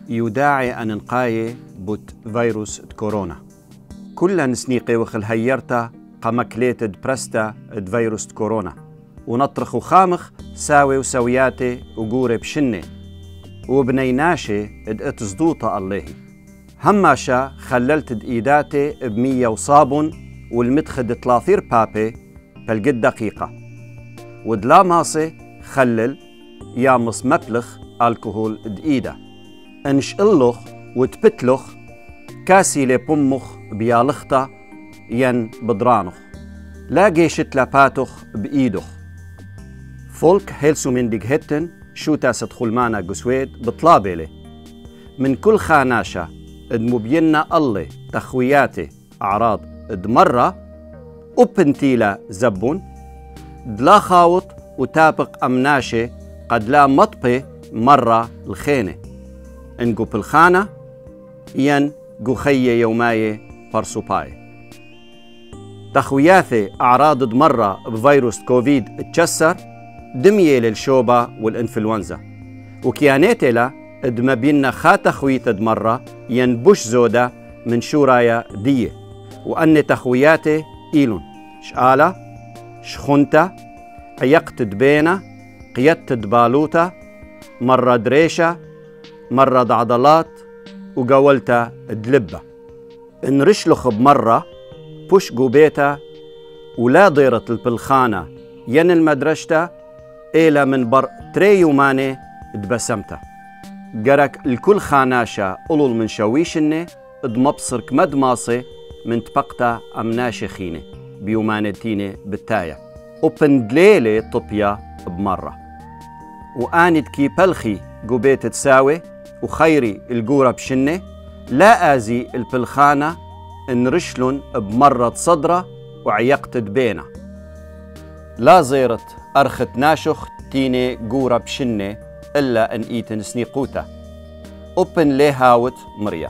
يداعي أن نقاي بوت فيروس كورونا كلا نسنيقي وخل هيرتا قمكليت برستا فيروس كورونا ونطرخ خامخ ساوي وسوياتي وقوري بشني وبنيناشي اتزدوطة الله هماشا خللت ايداتي بمية وصابون والمدخد 30 بابي بالقد دقيقة ودلا ماصي خلل يامص مبلخ الكحول دقيدة انشقلخ وتبتلخ كاسي لبمخ بيالختا ين بدرانخ لا جيشت لاباتخ بإيدخ فولك هيلسو من ديجهتن شو تاسد خلمانا قسويد بطلابيلي من كل خاناشة ادمبينا الله تخوياتي أعراض ادمرة وبنتيلا زبون دلا خاوط وتابق أمناشي قد لا مطبي مرة الخينة انقو بالخانة ين قخية يوماي برسوباي تخوياثي أعراض دمرة بفيروس كوفيد اتشسر دمية للشوبة والإنفلونزا وكيانيتي لا ادما بينا خا تخويت دمرة ينبش زودة من شورايا دية وأن تخوياتي إيلون شقالة شخنتا عيقت دبينة قيدت دبالوتا مرة دريشة مرة عضلات وقولتا دلبة انرشلخ بمرة بوش قوبيتا ولا ضيرة البلخانة ين المدرشتا إيلا من بر تريوماني دبسمتا قرك الكل خاناشا قلول من شويشني دمبصرك مدماصي من تبقتا أمناشي خيني بيومانتيني بالتاية وبندليلي طبيا بمرة وآند كي بلخي قوبيت تساوي وخيري القورة بشني لا آزي البلخانة انرشلن بمرة صدرة وعيقت دبينة لا زيرت أرخت ناشخ تيني قورة بشني إلا أن إيتن سنيقوتا أوبن ليهاوت مريا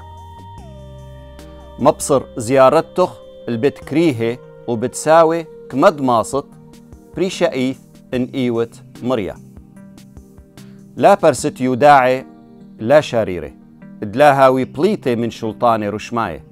مبصر زيارتخ البيت كريهي وبتساوي كمد ماصط بريشايث إن إيوت مريا لا برست يداعي لا شريري دلاهاوي بليتي من شلطاني رشماي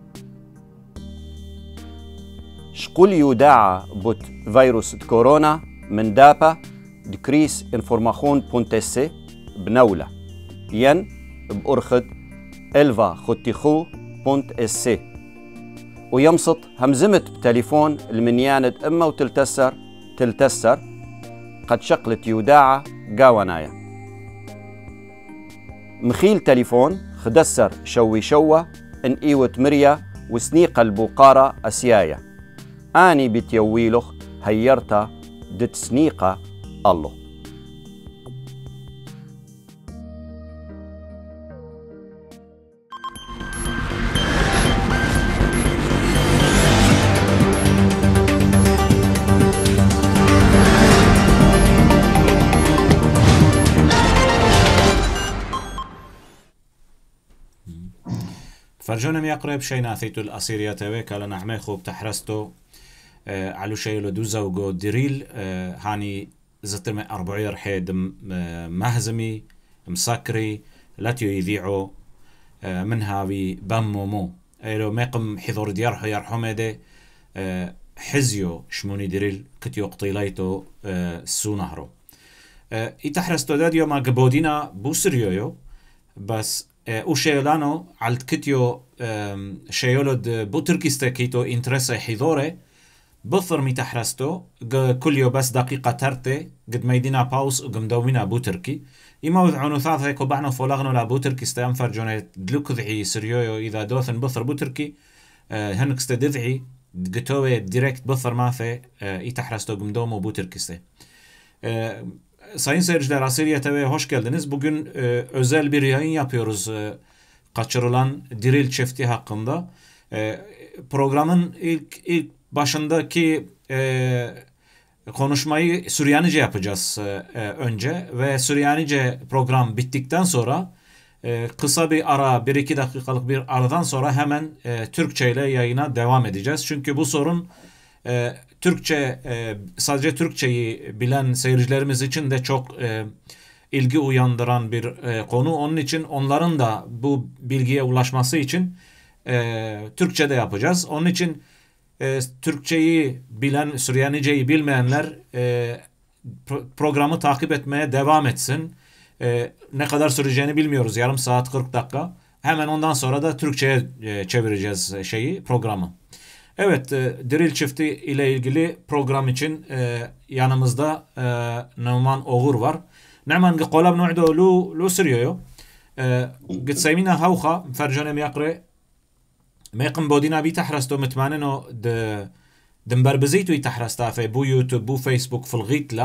شقول يداعى بوت فيروس كورونا من دابا دكريس انفورماخون بونتسي بنولة ين بأرخد إلفا خوتيخو بونت اسي ويمسط همزمت بتليفون المنياند إما تلتسر قد شقلت يوداعة قاونايا مخيل تليفون خدسر شوي شوة ان ايوت مريا وسنيق البوقارة اسيايا اني بتيويلخ هيرتا دت سنيقة الله فرجونا يقرب شينا ثيتو الأسيريا تويك على نعمي خوب تحرستو على شيء لدوزا وجو ديريل هاني زتم 40 رحيد مهزمي مسكري لا يذيعوا منها بمومو لو مقم حضور ديارحو يرحمده حزيو شموني ديريل كتيو قطيلايتو سونهرو يتحرستو داديو ما قبودينا بوسريويو بس وشيلانو على كتيو شيولد بوتركيستا كيتو انترسا حضوره بثر متحرستو كل بس دقيقة ترتي قد ميدينا باوس وقمدومينا بوتركي إما وذعونو ثاث هيكو بعنا فولغنو لا بوتركيستا انفرجوني دلوك ذعي سريويو إذا دوثن بثر بوتركي هنكستا دذعي قتوه ديريكت بثر ماثي يتحرستو قمدومو بوتركيستا Sayın seyirciler, Asirya TV hoş geldiniz. Bugün özel bir yayın yapıyoruz kaçırılan Diril çifti hakkında. Programın ilk başındaki konuşmayı Süryanice yapacağız önce ve Süryanice program bittikten sonra kısa bir ara, 1-2 dakikalık bir aradan sonra hemen Türkçe ile yayına devam edeceğiz. Çünkü bu sorun Türkçe, sadece Türkçeyi bilen seyircilerimiz için de çok ilgi uyandıran bir konu. Onun için onların da bu bilgiye ulaşması için Türkçe'de yapacağız. Onun için Türkçeyi bilen, Süryanice'yi bilmeyenler programı takip etmeye devam etsin. Ne kadar süreceğini bilmiyoruz. Yarım saat 40 dakika. Hemen ondan sonra da Türkçe'ye çevireceğiz programı. Evet, Diril çifti ile ilgili program için yanımızda Numan Ogur var. Numan قولاب نوعده لو سريو قد سيمينا هوخا فرجانه ميقري ما يقم بودينا بي تحرستو متماننو دمبربزيتو يتحرستا في بو يوتيوب بو فيسبوك في الغيت لا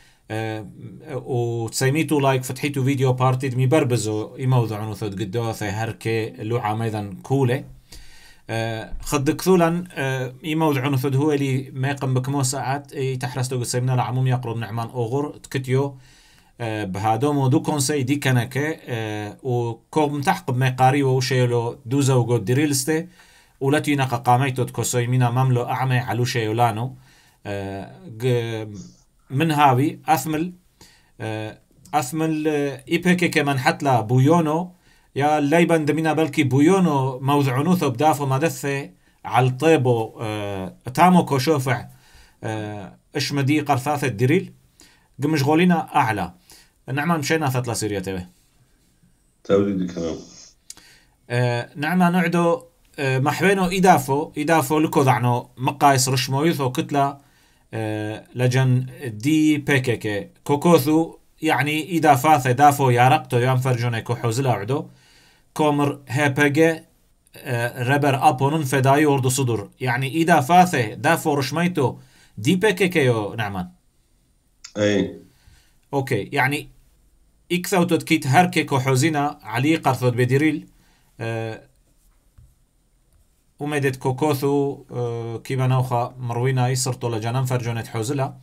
وتسميتو لايك فتحيتو فيديو بارتي دمي بربزو يموضعون ثود قدو في هركي لوعة ميضا كولة خدك ثولا يموضعون ثود هو اللي ما يقم بكمو ساعات يتحرستو قد سيمنا لعموم يقرب نعمان أوغر تكتيو بهادومو دو كونسي دي كنكه وكوم تحقب مقاري وشيلو دوزا وقود ديريلستي ولاتي نقا قاميتو تكوسوي مينا مملو أعمي علو شيولانو من هاوي أثمل إيبكي كمان حتلا بويونو يا ليبن دمينا بلكي بويونو موضعنوثو بدافو مدثي على الطيبو تامو كوشوفع اشمدي قرثاثة ديريل مشغولينا أعلى نعم مشينا فتلة سيريا تبه توليد كلام نعم نعدو محبينو إدافو لكو ضعنو مقايس رشمويثو كتلة لجن دي PKK كوكوثو يعني إدافاثة دافو يارقتو يام فرجوني كوحوزلا عدو كومر هيبجي ربر أبونون فداي وردو صدر يعني إدافاثة دافو رشميتو دي PKK يو نعمان اي اوكي يعني اكثو تدكيت هركي كوحوزينا علي قرثود بديريل ومدت كوكوثو كيبا نوخا مروينا يسرطو لجانان فرجونة حوزلا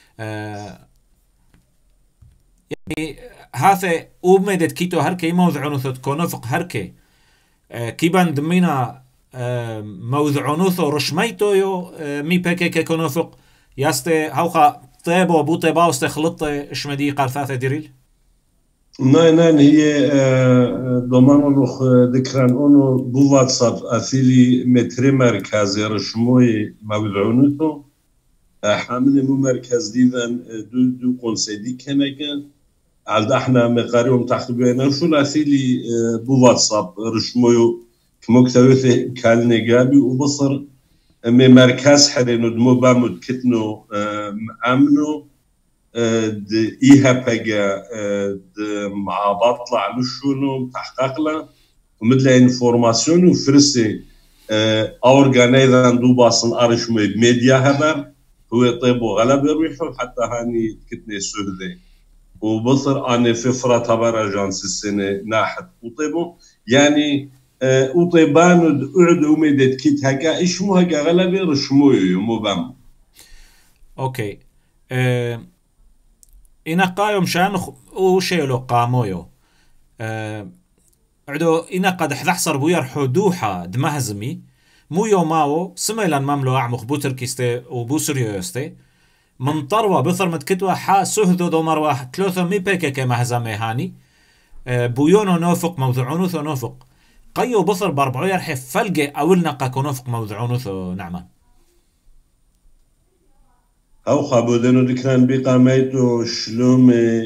يعني هذا ومدت كيتو هركي موضعونوثو كونوفق هركي كيبان دمينا موضعونوثو رشميتو يو مي PKK كونوفق ياستي هوخا طيبو بو طيباو استخلطي اشمدي قرثاثة ديريل ناين هي ضمان لخ ذكران انه بو واتساب اثيلي متري مركز رشموي موضوعنته حامل مو مركز ديدان دو قنصيدي كنكن على احنا مقاريهم تحقيقنا شو اثيلي بو واتساب رشموي كمكتوث كالنجابي وبصر من مركز حرينو دمو بامود كتنو امنو إيها بقى مع بطلع لشونو تحقق له ومثل انفورماسيون وفرسي اورجانيزان دو باصن ارش ميديا هبر هو طيب وغلب يروحوا حتى هاني كتني سهدي وبصر اني في فرات هبر اجانس السنه ناحت وطيبو يعني وطيبان قعد ومدت كيت هكا ايش مو هكا غلب رشموي مو بام اوكي إنا قايم شان وشيلو قامويو عدو إنا قد حذحصر بوير حدوحة دمهزمي مو يوماو سميلان مملو أعمق بوتركيستي وبوسريو يستي من طروة بثر متكتوى حا سهدو دو مروح تلوثو مي PKK مهزمي هاني بويونو نوفق موضوعونوثو نوفق قيو بثر باربعو يرحي فلقي أول نقاكو نوفق موضوعونوثو نعمان او خابودنو دكران بقاميتو شلومي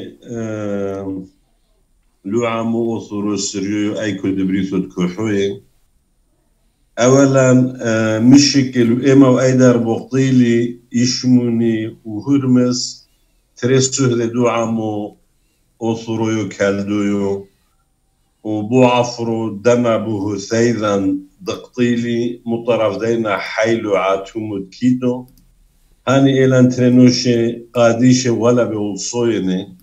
لو عمو وصورو السريو ايكو دبريثو تكوحوي اولا مشكل اما وايدار بوقتيلي يشموني وهرمس تريسو هدو عمو وصورو كالدويو وبو عفرو دما بوه ثيذا دقطيلي مطرف دينا حيلو عاتومو تكيتو هاني إلان ترينوشي قاديشي ولا بوصويني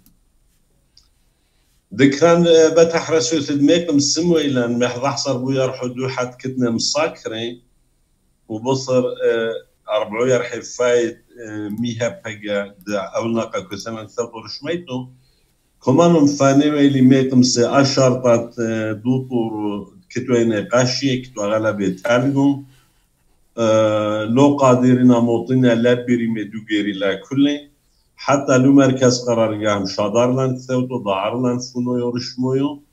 ذكران بتحرسو تدميكم السمو إلان محضحصر بو يرحو دو حد كتنا مساكري وبصر أربعو يرحي فايد ميها بقى أولناقا كثمان ثبور شميتو كمان مفاني ويلي ميكم سي أشارطات دوطور كتوين قاشي كتو غلبي تالقو لو قادرين موطنا لا بريمي دو غيري لا كله حتى لو مركز قرارگاه شادارلان ثوتو ضاعرلان فونو يورشمويو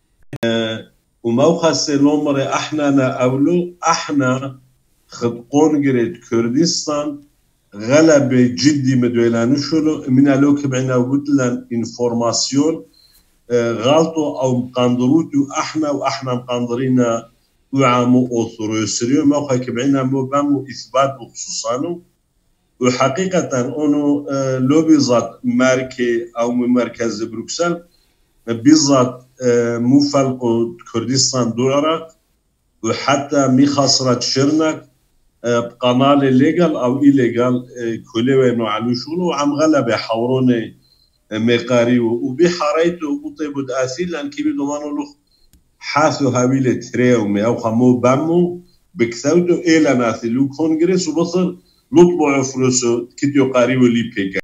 وموخص لومر احنا اولو احنا خدقون قريت كردستان غلب جدي مدويلانو شلو من الوك بعنا ودلان انفورماسيون غلطو او مقاندروتو احنا واحنا مقاندرينا وعامو اوثروسريو موخا كبعنا مو بامو اثبات بخصوصانو وحقيقة انو لو بيزات ماركي او مركز بروكسل بيزات مو فلقو كردستان دو العراق وحتى مي خسرت شرنك بقناة ليغال او إيليغال كلوينو على شغله وعم غلبة حوروني مقاري وبحريته وبطيبو داسيل لان كيبي دومانو لوخ حاسو هاويلة تريومي او خمو بامو بكثوتو إيلا ناثلو كونغرس وبصر لطبو عفروسو كتيو قاريو اللي بيكا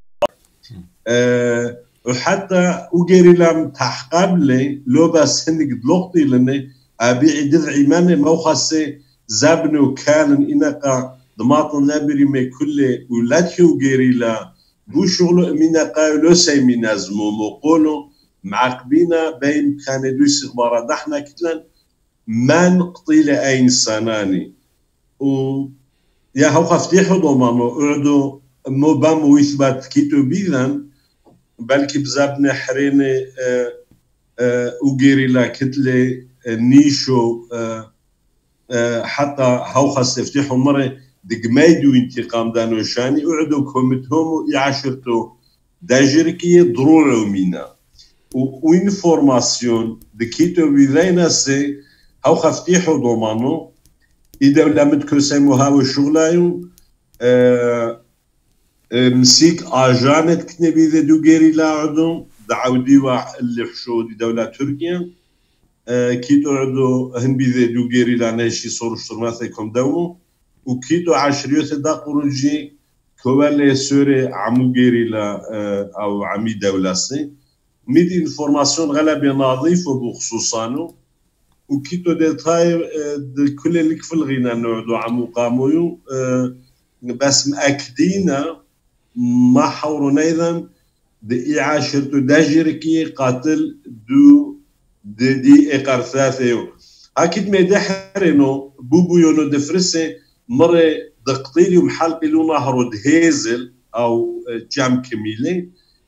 وحتى وغيريلام تحقاب لي لو بس هندك دلوقتي لاني ابيعي دذعي ماني موخصي زابنو كان انقا ضماطن لابري مي كل ولاتيو غيريلا بو شغلو منقا لو سي منازمو مقولو معقبينا بين كان دو استخبارات احنا كتلن ما نقطي لأين سناني و يا هو خفتيحو ضمانو اعدو مو بامو يثبت كيتو بيذن بلكي بزابنا حريني وغيريلا كتلي نيشو حتى هوخص تفتحوا مرة دقميدو انتقام دانوشاني اعدو كومتهم يعشرتو داجركي ضرورو مينا وانفورماسيون دكيتو بيذينا سي هوخ افتحوا ضمانو اذا لمد كرسيمو هاو الشغلايو مسيك اجانت كتني بيذا دو غيريلا عدو دعوديوا اللي حشود دولة تركيا كيتو عدو هن بيذا دو غيريلا ناشي soruşturmasıykom دومو وكيتو عشريوث دا قروجي كوالي سوري عمو غيريلا او عمي دولاسي ميد انفورماسيون غلبي نظيف وبخصوصانو وكيتو ديتاي كل اللي في الغنى نوعدو عمو قامويو بس مأكدينا ما حورنا ايضا دي عاشرتو داجركي قاتل دي اقارثاثيو اكيد ما يدحرنو بوبو يونو دفرسي مرة دقطيلي ومحلقي لو نهرو دهيزل او جام كميلي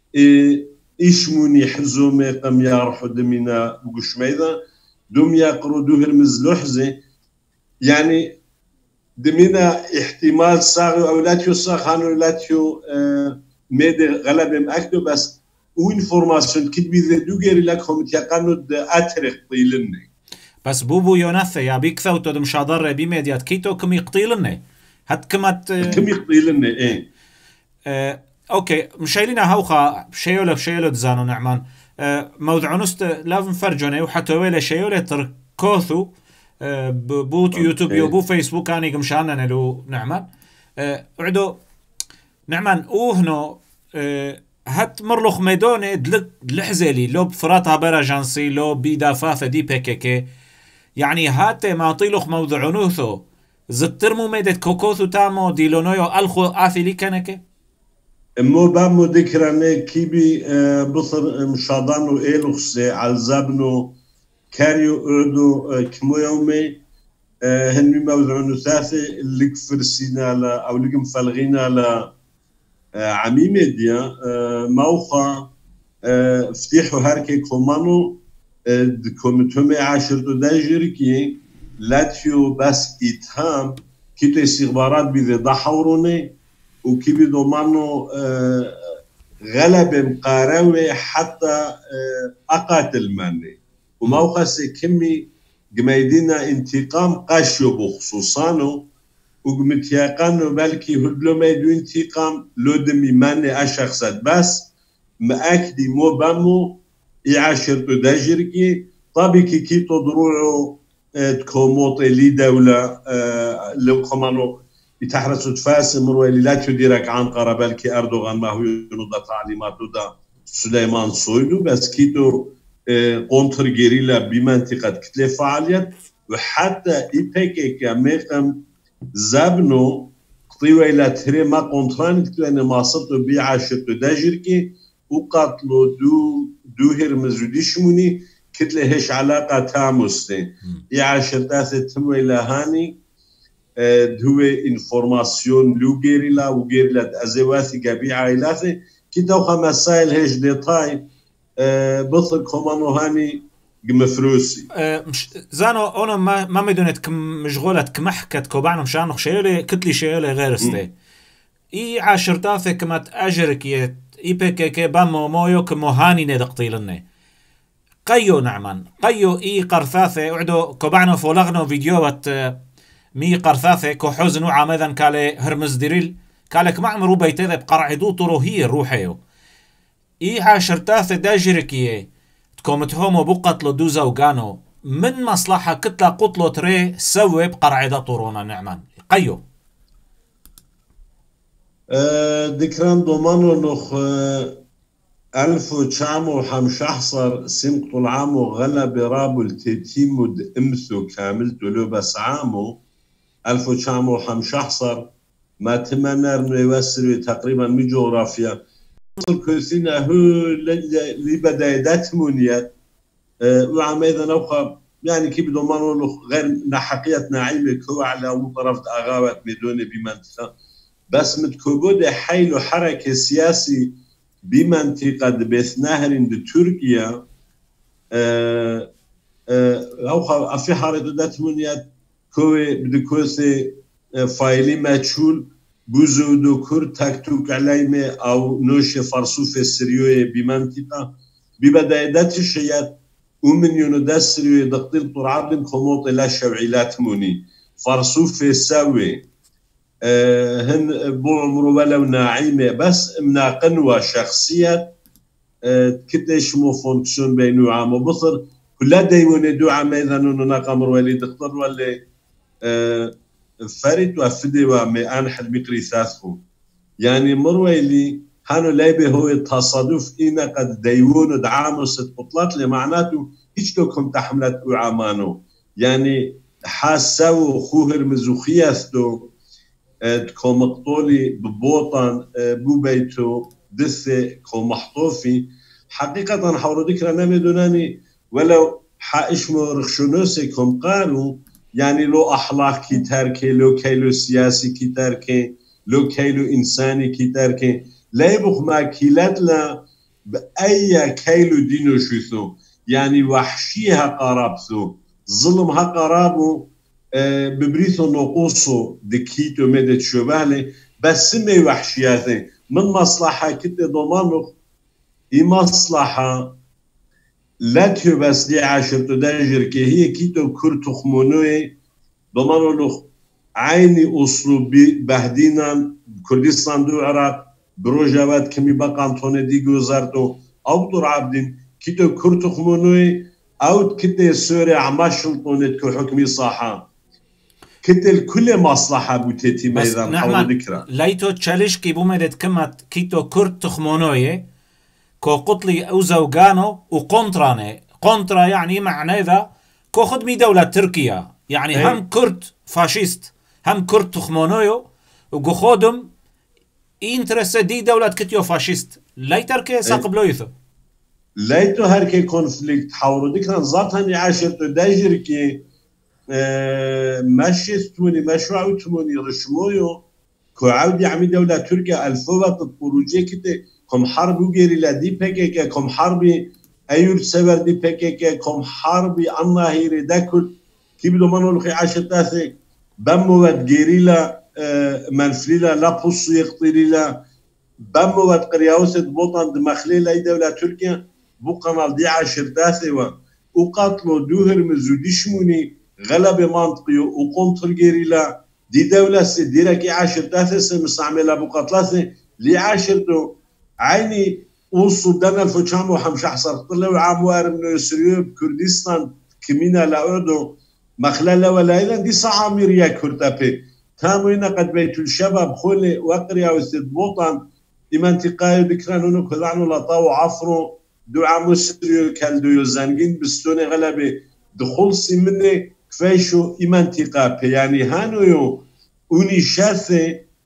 إيشموني حزومي قم يارحو دمينا بقشميدا دوم يقرو دوه المزلوحزي يعني دمينا احتمال صاغي او لاتيو صاغانو لاتيو ميدي غلب مأكدو بس وانفورماسيون كتبي ذا دوغيري لكم تيقانو اترق طيلني بس بوبو يوناث يا بيك ثوتو دم شادر بميديات كيتو كم يقتيلني هات كمات كم يقتيلني ايه اوكي مشايلينا هوخا شيولة تزانو نعمان موضوع لازم فرجوني وحتى ويلا شيولة تركوثو بوت يوتيوب يو فيسبوك اني قمشانا لو نعمان عدو نعمان اوهنو هات مرلوخ ميدوني دلحزيلي لو بفراتها برا جانسي لو بيدافافة دي PKK يعني هات ما طيلوخ موضوع نوثو زترمو ميدت كوكوثو تامو ديلونويو الخو اثيلي كانكي مو بامو ذكراني كيبي بصر مشادانو إيلوخسي على زابنو كاريو اردو كمو يومي هنمي موضوعونو ثاثي اللي كفرسينا او اللي مفلغينا عمي ميديا موخا فتيحو هاركي كومانو كومتومي عاشرتو داجركي لاتيو بس إتهام كيتو استخبارات بذي ضحوروني وكيبي دومانو غلب مقاروي حتى أقاتل ماني وموقسي كمي قميدينا انتقام قاشو بخصوصانو وقمتياقانو بالكي هدلو ميدو انتقام لو دمي ماني أشخصت بس مأكدي مو بامو يعاشرتو داجركي طابكي كيتو دروعو تكوموطي لي دولة لو كمانو يتحرسوا تفاس مروي اللي لا تديرك عن قرابلك أردوغان ما هو ينضى تعليماته دا سليمان صويدو بس كيتو قنطر جيريلا بمنطقة كتلة فعاليات وحتى PKK ميقم زابنو طيوة إلى تري ما قنطرانت لأن ما صرتوا بيعاشرتوا داجركي وقاتلوا دو هرمزو شموني كتلة هش علاقة تاموستي يعاشرتاثة تموي لهاني هو انفورماسيون لو جيريلا وجيريلا ازواثي قبيعة عائلاثي كتوخا مسائل هش ديطاي بطل كومانو هاني مفروسي زانو انا ما مدونت مشغولة كمحكت كوبانو مشانو شيولي كتلي شيولي غير استي اي عاشرتاثي كمات اجرك اي PKK بامو مويو كموهاني ندقتيلني قيو نعمان قيو اي قرثاثي وعدو كوبانو فولغنو فيديوات مي قرثاثي كو حزنو عامذا كالي هرمز ديريل كالي كما عمرو بيتذب قرعدو طروهي روحيو اي عاشرتاثي داجركيه تكومت هومو بقتلو دوزا وقانو من مصلحة كتلا قتلو تري سوي بقرعدة طورونا نعمان قيو دكران دومانو نخ 1915 سمت العامو غلب رابو التيتيمود امثو كامل دلو بس عامو 1915 ما تمنر انه يوسروا تقريبا من جغرافيا كوسينا هو اللي بدايات مونيات وعم ايضا نوخا يعني كيف دومانو غير نحقية نعيمة كو على طرف اغاوات ميدوني بمنطقة بس متكوبود حيل حركة سياسي بمنطقة بيث نهر دي تركيا أو في حارة دات مونيات كوي بدكوسي فايلي ماتشول بوزو دو كور تاكتوك عليمة أو نوش فرصوف السريوية بمنطقة ببدايات الشيات ومن يوندا السريوية دقتل طرعاب كوموط إلى شوعيلات موني فرصوف الساوي هن بو عمرو ولو ناعيمة بس منا قنوة شخصية كدش مو فونكسيون بينو عام وبصر كلها دايون دو عام إذا نونا قمر ولي دكتور ولي فريد وفدي ومي أنحل مقري ثاثو يعني مرويلي هانو لايبه هو التصادف إنا قد دايون دعامو ست بطلات لمعناته هيشتوكم تحملت وعامانو يعني حاسو خوهر مزوخياثتو كو مقطولي ببوطن بو بيتو دثة كو محطوفي حقيقة حورو ذكرى نامي دوناني ولو حاشمو رخشونوسي كم قالوا يعني لو أخلاق كي تاركي لو كيلو سياسي كي تاركي لو كيلو إنساني كي تاركي لا يبقى ما كيلات لا بأي كيلو دينو شوثو يعني وحشيها قرابثو ظلمها قرابو ببريثو نقوصو دكيتو مدت شبالي بس سمي وحشياتي من مصلحة كنت ضمانو اي مصلحة لا تيو بس دي عاشرتو داجر كي هي كيتو كرتو خمونوي ضمانو لخ عيني أسلوبي بهدينا كردستان دو عراق بروجاوات كمي بقانتوني دي جوزارتو أو دور عبدين كيتو كرتو خمونوي أو كتو سوري عماشلطونت كو حكمي صاحا كتل كل مصلحة بوتيتي ميدان حول ذكرى ليتو تشاليش كي بومدت كمت كيتو كرت تخمونوية كو قطلي أو زوجانو وقنطراني قنطرة يعني معنى ذا كو خدمي دولة تركيا يعني هم كرت فاشيست هم كرت تخمونويو وكو خودم إنترس دي دولة كتيو فاشيست لا تركي ساقب لويثو ليتو هركي كونفليكت حول ذكرى ذاتها عاشرتو داجركي ماشي ثماني مشروع ثماني رشمويو كو عودي عمي دولة تركيا الفوات البروجي كده كم حرب وغيريلا دي PKK كم حربي أيور سبر دي PKK كم حربي أنا هيري داكل كي بدو منو لخي عاشتاثي بموات غيريلا منفليلا لا بوصو يقتليلا بموات قرياوسة بوطن دمخليلا اي دولة تركيا بو قنال دي عاشتاثي وقاتلو دوهر مزودي شموني غلب منطقي وقمت الجيريلا دي دولة سديرة كي عاشرتاثي مستعملة بقتلاثي لي عاشرتو عيني والسودان 1915 طلعوا عموار من السورية بكردستان كمينا لأردو مخلالة ولا إلا دي صعامير يا كرتابي تاموين قد بيت الشباب خولي وقريا وستد بوطن إمانتقايو بكرانونو كذعنو لطاو عفرو دو عمو السورية كالدو يزنجين بستوني غلبي دخول سمني كفايشو إمانتقابي يعني هانو يو أوني شاثي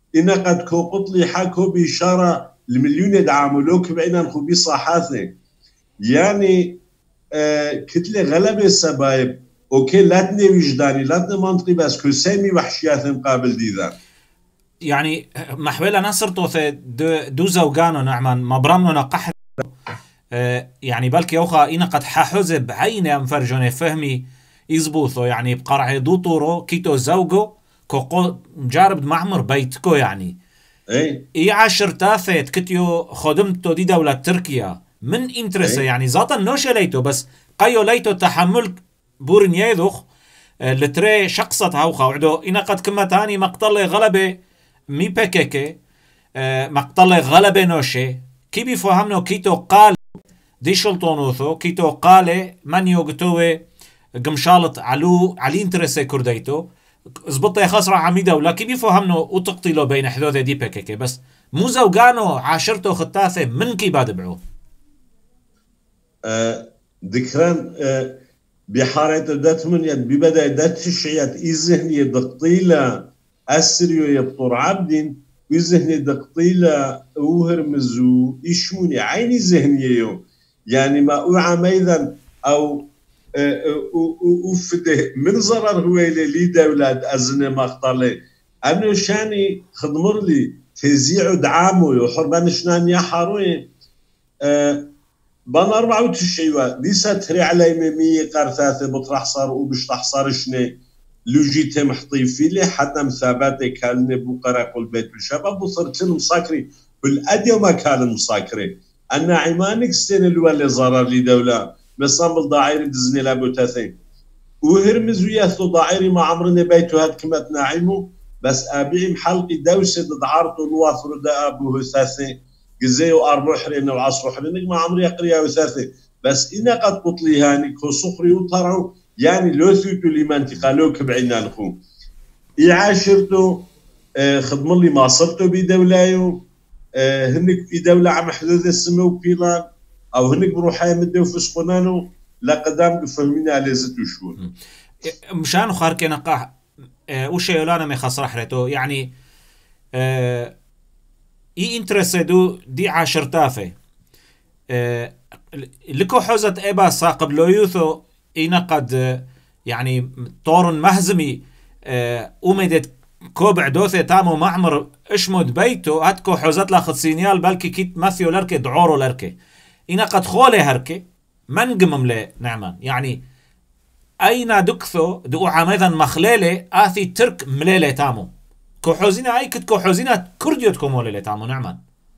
إن قد كو قطلي حكو بإشارة المليون دعاملوك بعينا نخو بصحاثي يعني كتلة غلبة السبايب اوكي لاتني وجداني لاتني منطقي بس كو سامي وحشيات مقابل ديذا يعني محولا نصر توثي دو زوجانو نعمان مبرمنو نقحر يعني بلكي اوخا إنا قد ححزب عيني أمفرجوني فهمي يزبوثو يعني بقرعي دو طورو كيتو زوجو كو مجارب معمر بيتكو يعني اي عشر تافت كتيو خدمتو دي دولة تركيا من انترسة يعني ذاتا نوش ليتو بس قيو ليتو تحمل بورن يذوخ لتري شخصت هاوخا وعدو إنا قد كما تاني مقتل غلبة مي PKK مقتل غلبة نوشي كي بيفهمنو كيتو قال دي شلطونوثو كيتو قال من يوغتوه قمشالط علي انترسة كرديتو زبطة خسرة عميدة ولا كي بيفهمنو وتقتلو بين حدوثة دي PKK بس مو زوجانو عاشرتو خطاثة من كي بادبعو ذكران بحارة داتمن يعني ببدأ دات الشيات إذهني دقطيلة أسريو يبطر عبدين وإذهني دقطيلة وهرمزو إشموني عيني ذهنيو يعني ما أوعى ميذا أو وفده من ضرر هو لي دولة أزنة مقتلة أنه شاني خدمر لي تزيع دعامو يحربان شنان يحاروين بان 94 ديسا تري علي ميمي قرثاثة بطرح صار وبشطح صار شني لوجيت محطي فيلي حتى مثاباتي كالني بقرا قل بيت الشباب وصرت مساكري بالأديو ما كان مساكري أنا عمانك سنة الوالي ضرر لي دولة مصامل ضاعيري دزني لابو تاثين وهرمز وياثو ضاعيري ما عمرني بيتو هاد كما تناعمو بس أبيعي محلقي دوسة دعارتو نواثر دا أبوه ثاثين جزيو أربع حرين وعصر حرين ما عمري أقريها وثاثة بس إنا قد قطلي هاني كو صخري وطرعو يعني لو ثيتو لي منطقة لو كبعينا نخو إعاشرتو خدم لي ما صرتو بدولايو هنك في دولة عم حدود السمو بيلان أو هنك بروحاي مدو فسقنانو لقدام فهمينا على زيتو شهور مشان خاركي نقاح وشي يولانا ميخاص رحلتو يعني اي انترسدو دي عاشرتافي لكو حوزة ايبا ساقب لو يوثو اينا قد يعني طور مهزمي اومدت كوبع دوثي تامو معمر اشمد بيتو هاتكو حوزت لاخد سينيال بالكي كيت ماثيو لركي دعورو لركي اينا قد خولي هركي من قمم لي نعمان يعني اينا دكثو دو عميذا مخليلي اثي ترك مليلي تامو كوحوزينا اي كت كوحوزينا كرديوتكم ولا اللي تعملوا نعمان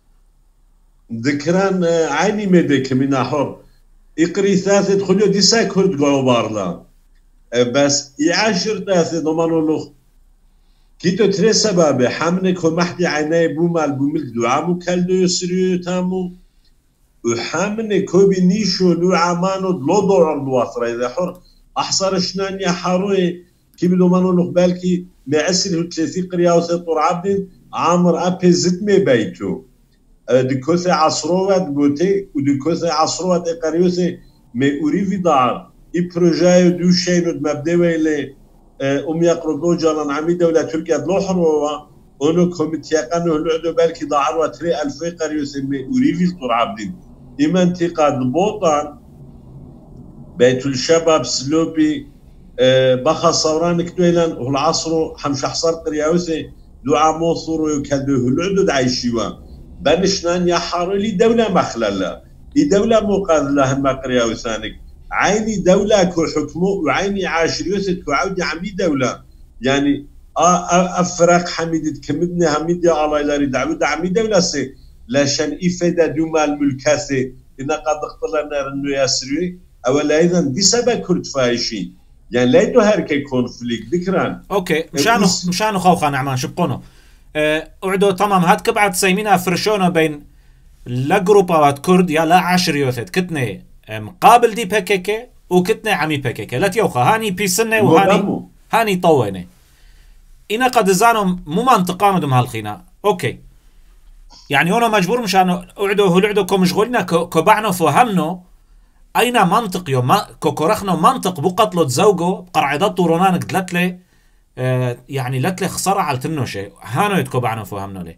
ذكران عيني مدك من حر اقري ثاثة خليو ديسا كرد قلو بارلا بس يعاشر ثاثة ضمانو لخ كيتو تري سبابة حمنك ومحدي عيناي بومال بوملك دعامو كالدو يسريو تامو وحمنك كوبي نيشو لو عمانو دلو دور الوافرة إذا حر أحصر شنان يا حروي كي بدومانو لخ بالكي معسل هتلثي قرية وثيطور عبد عامر أبي زتمي بيتو دكوثي عصروات بوتي ودكوثي عصروات إقريوثي مي أوريفي دار إي بروجايو دو شينو مبدوي إلي يقرقو جالان عمي دولة تركيا دلوحروا أونو كوميتياقانو هلوعدو بالكي داعروا 3000 قريوثي مي أوريفي الطور عبد إما انتقاد البوطان بيت الشباب سلوبي بخا صوران كتويلان والعصر حمش حصار قرياوسي دعا موصر ويكدوه العدد عايشيوا بنشنان يا حارلي دولة مخللة دي دولة مقاد لها ما قرياوسانك عيني دولة كو حكمو وعيني عاشريوسة كو عودي عمي دولة يعني أفرق حميدة كمدني حميدة الله إلاري دعوة عمي دولة سي لاشان إفادة دوما الملكاثي إنا قد اختلنا رنو ياسري أولا إذن دي سبا كرد فايشين يعني لا يدهرك كونفليكت ذكران اوكي مشانو خوخا نعمان شقونو اعدو تمام هات كبعت سيمينا فرشونو بين لا جروبات كرد يا لا عشر يوثت كتني مقابل دي PKK وكتني عمي PKK لا تيوخا هاني بيسنة وهاني هاني طويني إنا قد زانو مو منطقانو دم هالخينا اوكي يعني هنا مجبور مشانو اعدو هلعدو كو مشغولنا كبعنو فهمنو أين منطق يوم كوكورخنا منطق بقتلوا تزوجوا بقرعدات طورونان قتلت لي يعني لتلي خسارة على تنوشة هانو يتكوب عنه فهمنا لي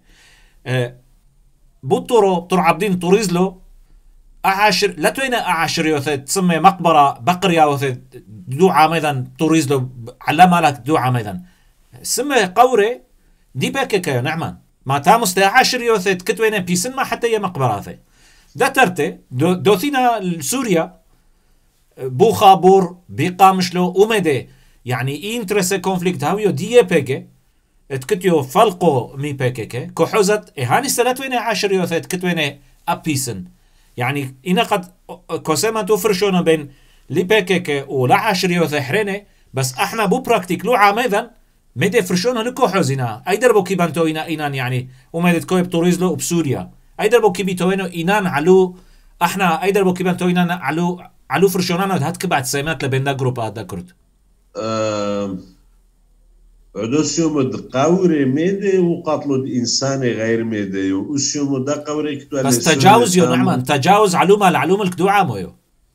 بطرو بطر عبدين طوريزلو أعاشر لا توينا أعاشر يوثد تسمى مقبرة بقرية وثد دوعة ميدان طوريزلو علامة لك دوعة ميدان سمى قوري دي PKK نعمان ما تامس أعاشر يوثد كتوينا بيسن ما حتى هي مقبرة ثي ده ترتي دوثينا سوريا بو خابور بيقامشلو أمدي يعني إنترس كونفليكت هاويو دي بيكي اتكتيو فلقو مي PKK كحوزت هاني سلاتوينه عشر يوثت كتوينه أبيسن يعني إنا قد كوسما توفرشونا بين لي PKK ولا عشر يوث حرينه بس احنا بو براكتيك لو عامذا ميدي فرشونا لكو حوزنا ايدر بو كيبانتو إنان يعني وميدت كويب توريزلو وبسوريا ايدر بو كيبيتوينو إنان علو احنا ايدر بو كيبانتو إنان علو فرشونانا هاتك بعد سيمات لبين دا جروبات دا كرد عدوسيوم القوري ميدي وقتلوا الإنسان غير ميدي وأسيوم دا قوري كتو بس تجاوز يو نعمان تجاوز علومة العلومة الكدو عامو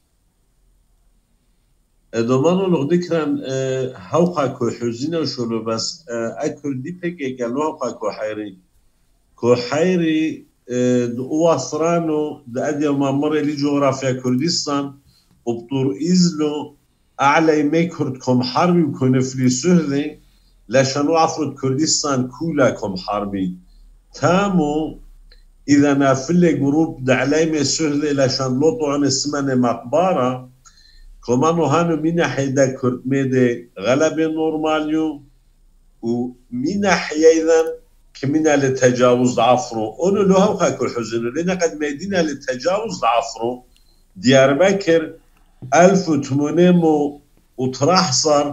دومانو لغ ذكران هوقا كو حزينة وشولو بس أكل دي PKK قالوا هوقا كو حيري دو أسرانو دا أدي مامري لي جغرافيا كردستان وبطور إزلو أعلى ميكردكم حربي وكون في سهلي لشانو عفرد كردستان كولا كم حربي تامو إذا نافل جروب دعلايم سهلة لشان لطو عن اسمنا مقبارة كمانو هانو من حيدا كرد ميدي غلب نورماليو ومن حيدا كمنا لتجاوز عفرو أنو لو هوكا كل حزنو لنا قد ميدينا لتجاوز عفرو ديار بكر 1800 وترحصر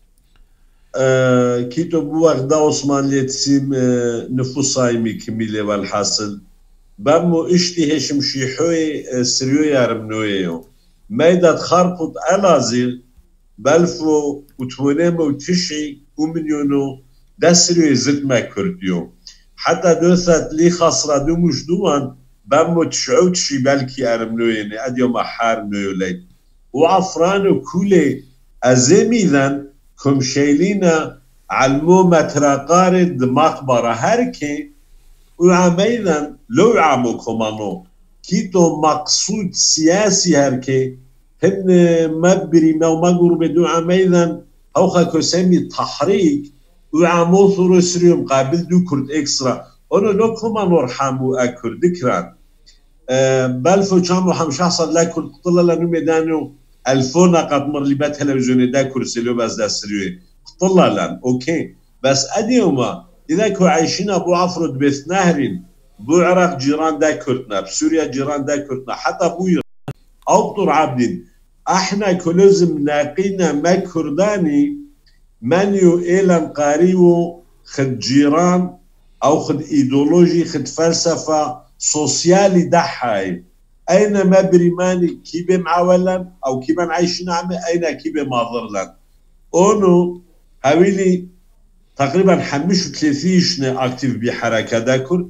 كيتو بوغ دا عثمانية تسيم نفوسايمي كميلي والحاصل بامو اشتي هشم شيحوي سريو يارمنويو ميدات خاربوت ألازيل بلفو وتمونيمو تشي ومليونو دا سريو زد ما كرديو حتى دوثات لي خاصرة دو مش دوان بامو تشعو تشي بالكي أرمنويني أديو ما حارمنويو لي وعفرانو كولي أزيميذان كم شايلينا علمو مترقار مقبرة هركي وعميلا لو عمو كمانو كيتو مقصود سياسي هركي هن مبري ما ومقر بدو عميلا اوخا كسامي تحريك وعمو ثروسريو مقابل دو كرد اكسترا اونو لو كمانو رحمو اكر ذكران بلفو جامو حمشاصل لا كرد قطلة لانو ميدانو الفونا قد مر لي بات تلفزيون دا كرسيلو بس دا سريوي طلع لان اوكي بس اديوما اذا كو عايشين ابو عفرد بيت نهرين بو عراق جيران دا كرتنا بسوريا جيران دا كرتنا حتى بو او بطر عبدين احنا كلزم لاقينا ما كرداني منيو ايلان قاريو خد جيران او خد ايديولوجي خد فلسفه سوسيالي دحاي أين ما بريماني كيبه معاولا أو كيبه عايشين عمي أين كيبه ماضرلا أونو هاويلي تقريبا 35 أكتيف بحركة داكر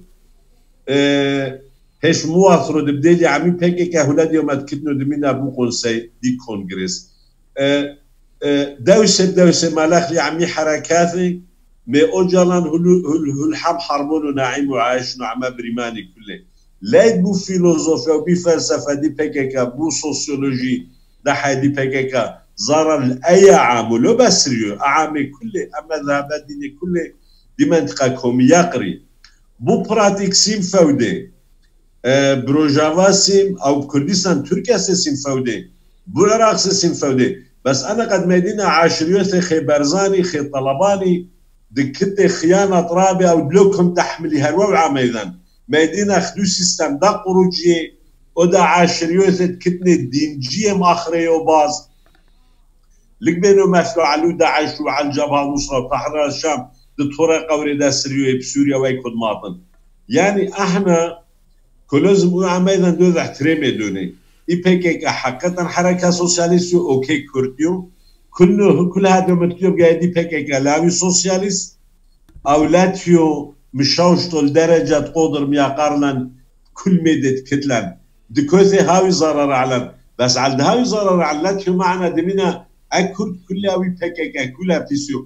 هش مواثرو دبديلي عمي PKK هولاد يوم أتكتنو دمينا أبو قنصي دي كونغرس دوسة ملاخ لي عمي حركاتي مي أوجالان هلحام حرمون وناعيم وعايشن وعما بريماني كله لا بو فيلوزوفيا وبي فلسفة دي PKK بو سوسيولوجي ده حي دي PKK ضرر لأي عام ولو بسريو أعامي كله أما ذهبات ديني كله دي منطقة كومي يقري بو براتيك سيم فودي بروجافا سيم أو كردستان تركيا سيم فودي بو العراق سيم فودي بس أنا قد مدينة عاشريوثي خي برزاني خي طلباني دكتي خيانة رابعة أو دلوكم تحملي هروا عميذان مدينة خدو سيستم دا قروجي ودا عاشريوثة كتنة دينجية ماخريو باز لك بينو مثلو علو داعش وعلى الجبهة النصرة وتحرير الشام دطورة قوري دا سريوية بسوريا ويكون ماطن يعني احنا كلزم عميدا دو احترامي دوني PKK حقا حركة سوسياليستيو اوكي كرديو كل هذا مكتوب قاعد PKK لاوي سوسياليست اولاتيو مشاوشتو لدرجة قدر مياقارلن كل ميدة كتلن دكوثي هاوي ضرر علن بس على هاوي ضرر علتو معنا دمنا أكرد كل هاوي PKK كلها بتسيو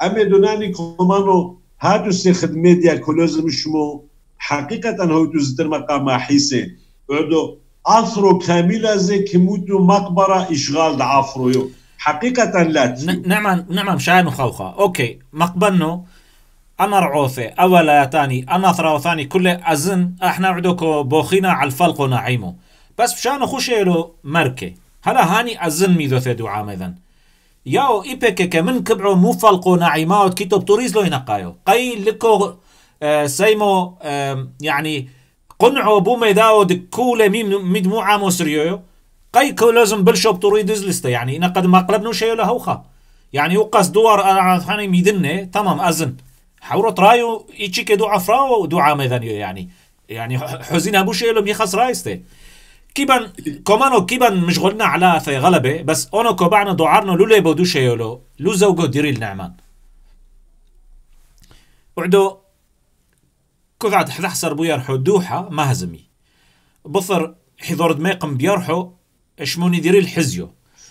أما دوناني كمانو هادو سيخد ميديا كلوزم شمو حقيقة هو تزدر مقام حيسي عدو أثرو كاملة زي كموتو مقبرة إشغال دعافرو حقيقة لا تيو نعم شاين خوخة أوكي مقبنو أنا رعوثي أولا تاني أنا ثرا ثاني كل أزن إحنا عدوكو بوخينا على الفلق ونعيمو بس بشان خوشي له مركي هلا هاني أزن ميذو ثدو عامذن ياو إيبك من كبعو مو فلق ونعيمات كيتو بطوريز لو ينقايو قاي لكو سيمو يعني قنعو بو ميداو دكولة ميد مو عامو سريويو قاي كو لازم بلشو بطوريدز لسته يعني إنا قد ما قلبنو شيء له هوخا يعني وقاس دوار أنا ثاني ميدنه تمام أزن حورت رايو إيشيك دو عفراو دو عامذن يعني حزين أبو شيء لهم يخص رايسته كيبان كمانو كيبان مشغولنا على في غلبة بس أنا كبعنا دوعرنا لولا يبودو شيء لو زوجو ديريل نعمان وعدو كذعت حذحسر بو يرحو دوحة مهزمي بصر حضور دميقم بيرحو شموني ديريل حزيو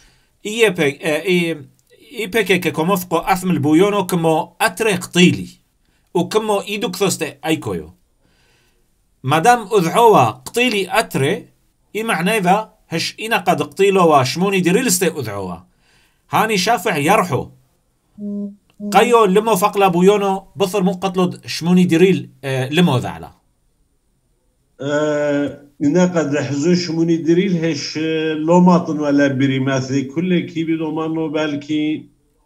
إيه بيك كمفقو أثم البويونو كمو أتري قطيلي وكمو إيدو كثوستي أيكويو مادام أذعوا قطيلي أتري إيه معنى ذا هش إنا قد قطيلو وشموني ديريلستي أذعوا هاني شافع يرحو قيو لمو فقلا بويونو بثر مو قتلو شموني ديريل لمو ذعلا إنا قد حزو شموني ديريل هش لوماطن ولا بريماثي كل كيبي دومانو بالكي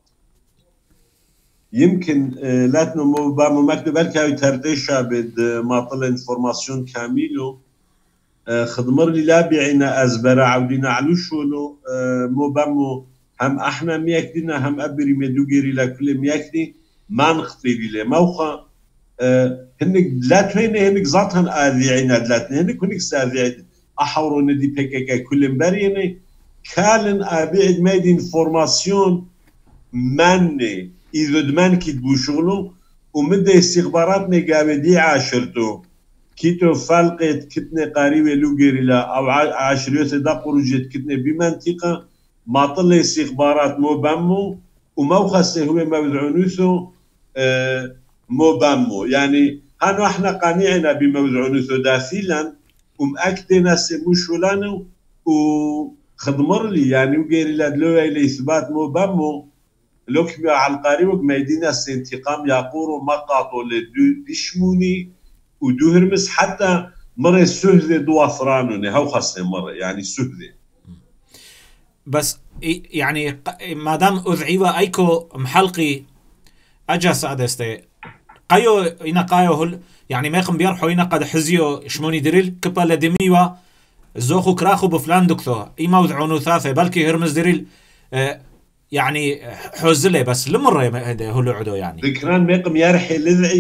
يمكن لاتنو بامو مكتب بالكي هاي ترديشا بد ماطل انفورماسيون كاميلو خدمر لي لابعنا أزبرا عودينا علوشولو مو بامو هم احنا ميكدينا هم أبري مدوغيري لكل ميكدي ما نخطيري لي موخا هنك دلاتوين هنك ذاتهن آذيعنا دلاتنا هنك هنك ساذيعد أحورو ندي PKK كل مباريني كالن أبيعد ميد انفورماسيون مني إذا دمان كتبو شغلو ومدى استخباراتنا قابدي عاشرتو كيتو فالقيت كتني قريبة لوغيريلا أو عشريوت دا قروجت كتني بمنطقة ما طلع استخبارات مو بامو وموخصه هو موضوعنوثو مو بامو يعني هانو احنا قانعنا بموضوعنوثو داخلا ومأكدنا سموشولانو وخدمر لي يعني وغيريلا دلو إلى إثبات مو بامو لو كمية على القريب ميدينا انتقام يقورو مقاطو لدشموني ودو هرمس حتى مرة سهدة دو أثرانوني هاو خاصة مرة يعني سهدة بس يعني ما دام أذعيوا أيكو محلقي أجا سعدستي قايو إنا قايو هل يعني ما يقم بيرحو إنا قد حزيو شموني ديريل كبا لدميوا زوخو كراخو بفلان دكتو إما وذعونو ثاثة بلكي هرمز ديريل يعني حوزله بس لمرة هو عدو يعني ذكران ميقم يرحي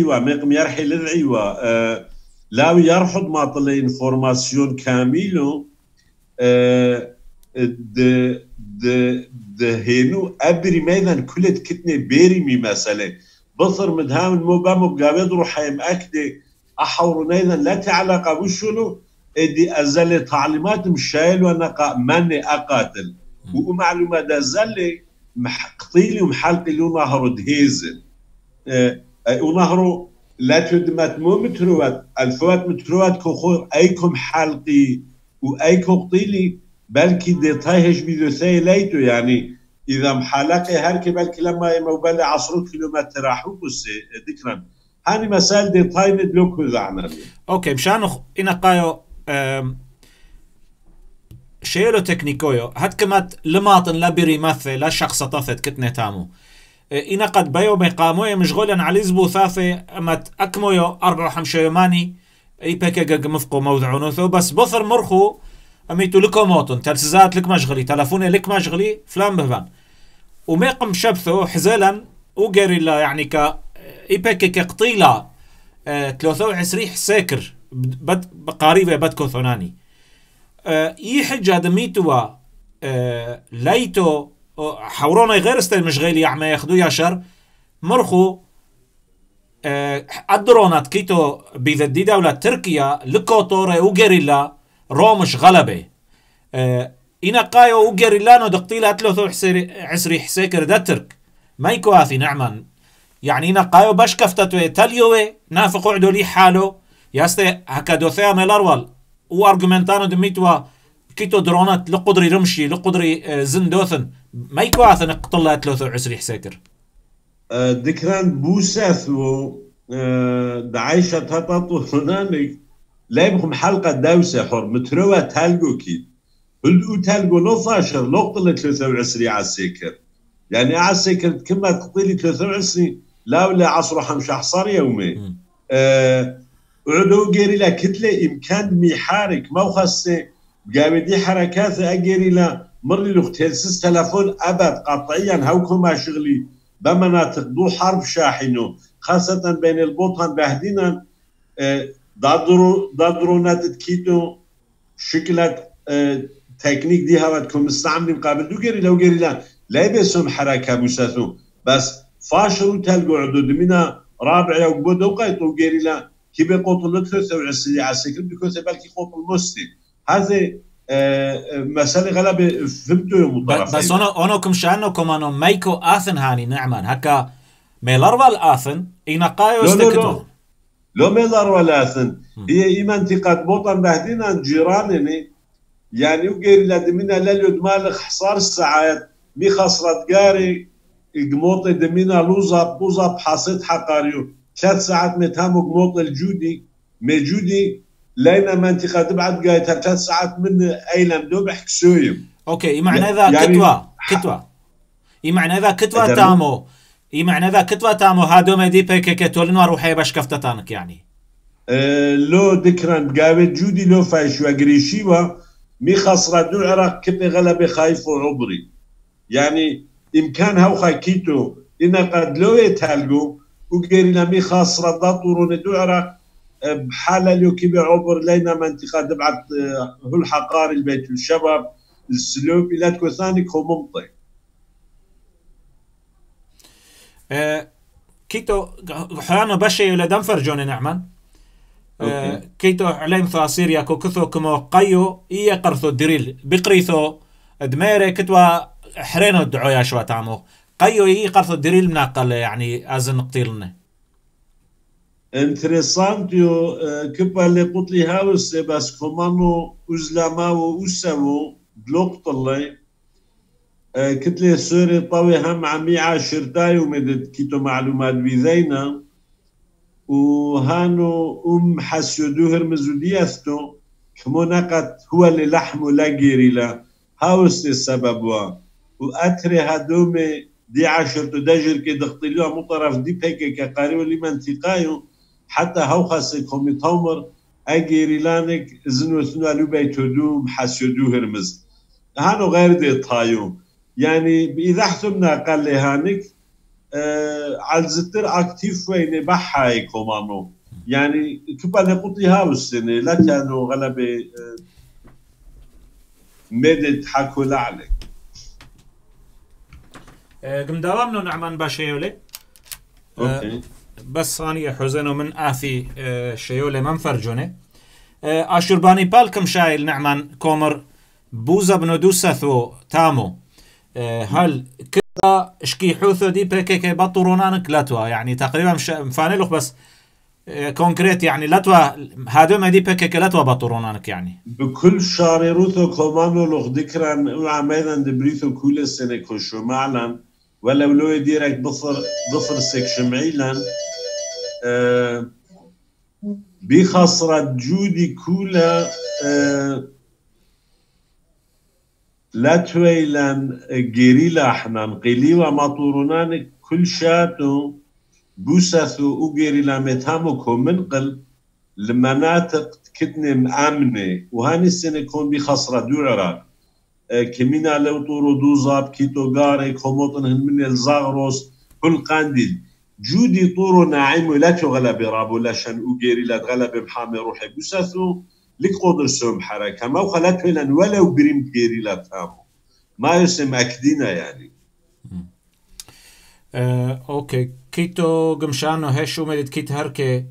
لذعيوا لاو يرحض ما طلع انفورماسيون كاميلو د هينو ابري ميدان كلت كتني بيرمي مثلا بصر مدهام الموبام بقابض روحي مأكدي احور نيدان لا تعلق بشنو ادي ازل تعليمات مشايل وانا ماني اقاتل ومعلومه دا زلي قطيلي ومحلقي له نهر دهيزن ونهرو لا تدمت مو متروات الفوات متروات كخور ايكم حلقي وايكم قطيلي بلكي دي طايهش بيدو ثاي ليتو يعني اذا محلقي هركي بلكي لما يموبالي 10 كيلومتر راحو بس ذكرا هاني مسائل دي طايند لوكو ذعنا اوكي مشانو انا قايو شيلو تكنيكويو هاد كمات لماطن لا بيري مثل لا شخص طفت كتني تامو إنا قد بيو مقاموية مشغولا على زبو ثاثي أمت أكمويو 4-5 يوماني أي بكا مفقو موضعونوثو بس بثر مرخو أميتو لكو موتن تلسزات لك مشغلي تلفوني لك مشغلي فلان بهبان وميقم شبثو حزالا وقريلا يعني كا أي بكا كقطيلة 23 ساكر قريبة بدكو ثناني يحج هذا ميتوا ليتو حورونا غير استل مشغيل يعمى ياخدو ياشر مرخو الدرونات كيتو بذدي دولة تركيا لكوتوري وغيريلا رومش غلبة إنا قايو وغيريلا نو دقتيلا 23 حساكر دا ترك ما يكوافي نعمان يعني نقايو باش كفتتو تليوه نافق عدو لي حالو ياستي هكا دوثيا ميلارول وارجومنتانو دميتوا كيتو درونات لقدري رمشي لقدري زندوثن ما يكواثن اقتلها 23 حساكر دكران بوساث و دعيشة تطاطو هنالك لا يبقم حلقة داوسة حر متروى تالقو كيد هلو تالقو لو فاشر لو قتل 23 على السكر يعني على السكر كما تقتلي 23 لا ولا عصر حمش حصار يومي وعدو جيريلا كتلة إمكان ميحارك ما وخاصة قامدي حركات أجيريلا مرلي لوختيلسس تلفون أبد قطعيا هوكما شغلي بمناطق دو حرب شاحنو خاصة بين البوطن بهدينا دادرو ناتت كيتو شكلت تكنيك دي هواتكم مستعملين قابل دو جيريلا وجيريلا لا يبسهم حركة بوساثو بس فاشلوا تلقوا عدود منا رابع وبدو قيتو جيريلا كي بيقوتل 23 على السكر بيكون بالكي قوتل مستي هذا مسألة غلبة فهمتوا يوم بس أنا كمشانو كمانو مايكو آثن هاني نعمان هكا ميلارفال آثن إنقايو استكتو لو ميلارفال آثن هي منطقة بوطن بهدينا جيرانني يعني وغير لدمنا لليود مالك حصار الساعات مي خسرت قاري قموط دمنا لوزا بحاصد حقاريو 3 ساعات متهمو قموط الجودي مجودي لينا منطقة تبعد قايتها 3 ساعات من أيلم دوبح كسويم أوكي معنى ذا يعني كتوة معنى ذا كتوة تامو معنى ذا كتوة تامو هادو مدي PKK تولنو روحي باش كفتتانك يعني لو ذكران قاوة جودي لو فايشوا قريشيوا مي خسرة دو عراق كبه غلبة خايف وعبري يعني إمكان هاو خاكيتو إنا قد لو يتالقو وقيرنا مي خسرة داتورون دو عراق بحالة لو كبه عبر لينا منطقة دبعت هو الحقار البيت الشباب السلوب إلا تكو ثاني كو ممطي كيتو حيانا بشي ولا دنفر جوني نعمان كيتو عليم ثاسيريا كو كثو كمو قيو إيا قرثو دريل بقريثو دميري كتوا حرينو الدعويا شوا تامو قيو إيا قرثو دريل مناقل يعني أزن قتيلنا انتريسانتيو كبا اللي قلت لي هاوس بس كمانو أزلاماو وأسامو بلوقت الله كتلي سوري طوي هم عمي عاشر دايو مدد كيتو معلومات بذينا وهانو حسيدوه المزودياستو كمو نقط هو اللي لحمه لا جيريلا هاوس السبب وأتري هادومي دي 10 دجر كده اختلوها مطرف دي PKK قاريو اللي منطقايو حتى هاو خاصيكم يتومر أجيريلانك زنو ثنو ألو بيتودو حسيدوه المز هانو غير دي طايو يعني إذا حثمنا قال لي هانك على الزتر اكتيف وين بحاي كومانو يعني كبا نقطي هاوسنه لا كانوا غلبه مدد حكوا لعلك قم دوامنا نعمان باشيولي اوكي بس ثانية حزنو من آثي شيولي من فرجوني اشرباني بالكم شايل نعمان كومر بوزا بندوسثو تامو هل كذا اشكي حوثو دي PKK بطرونانك لاتوا يعني تقريبا مش مفانيلوخ بس كونكريت يعني لاتوا هادو ما دي PKK لاتوا بطرونانك يعني بكل شاريروثو كومانو لوخ ذكرا وعميدا دبريثو كل السنة كوشو معلن ولو لو يديرك بفر سكشمعيلا بخسرة جودي كولا لا تويلان جيريلا حنان قليوا مطورونان كل شاتو بوساثو وجيريلا متامو كومنقل لمناطق كتنة مأمنة وهاني السنة كون بخسرة دو عراق كمينا لو طورو دوزاب كيتو غاري كوموطن من الزاغروس كل قانديل جودي طورو ناعم ولا تغلب رابو لاشان وجيريلا تغلب محامي روحي بوساثو لك قدر سوم حركة ما وخلت لن ولو بريم جيريلا تامو ما يسمى أكدينا يعني اوكي كيتو قمشانو هشو مدد كيت هركي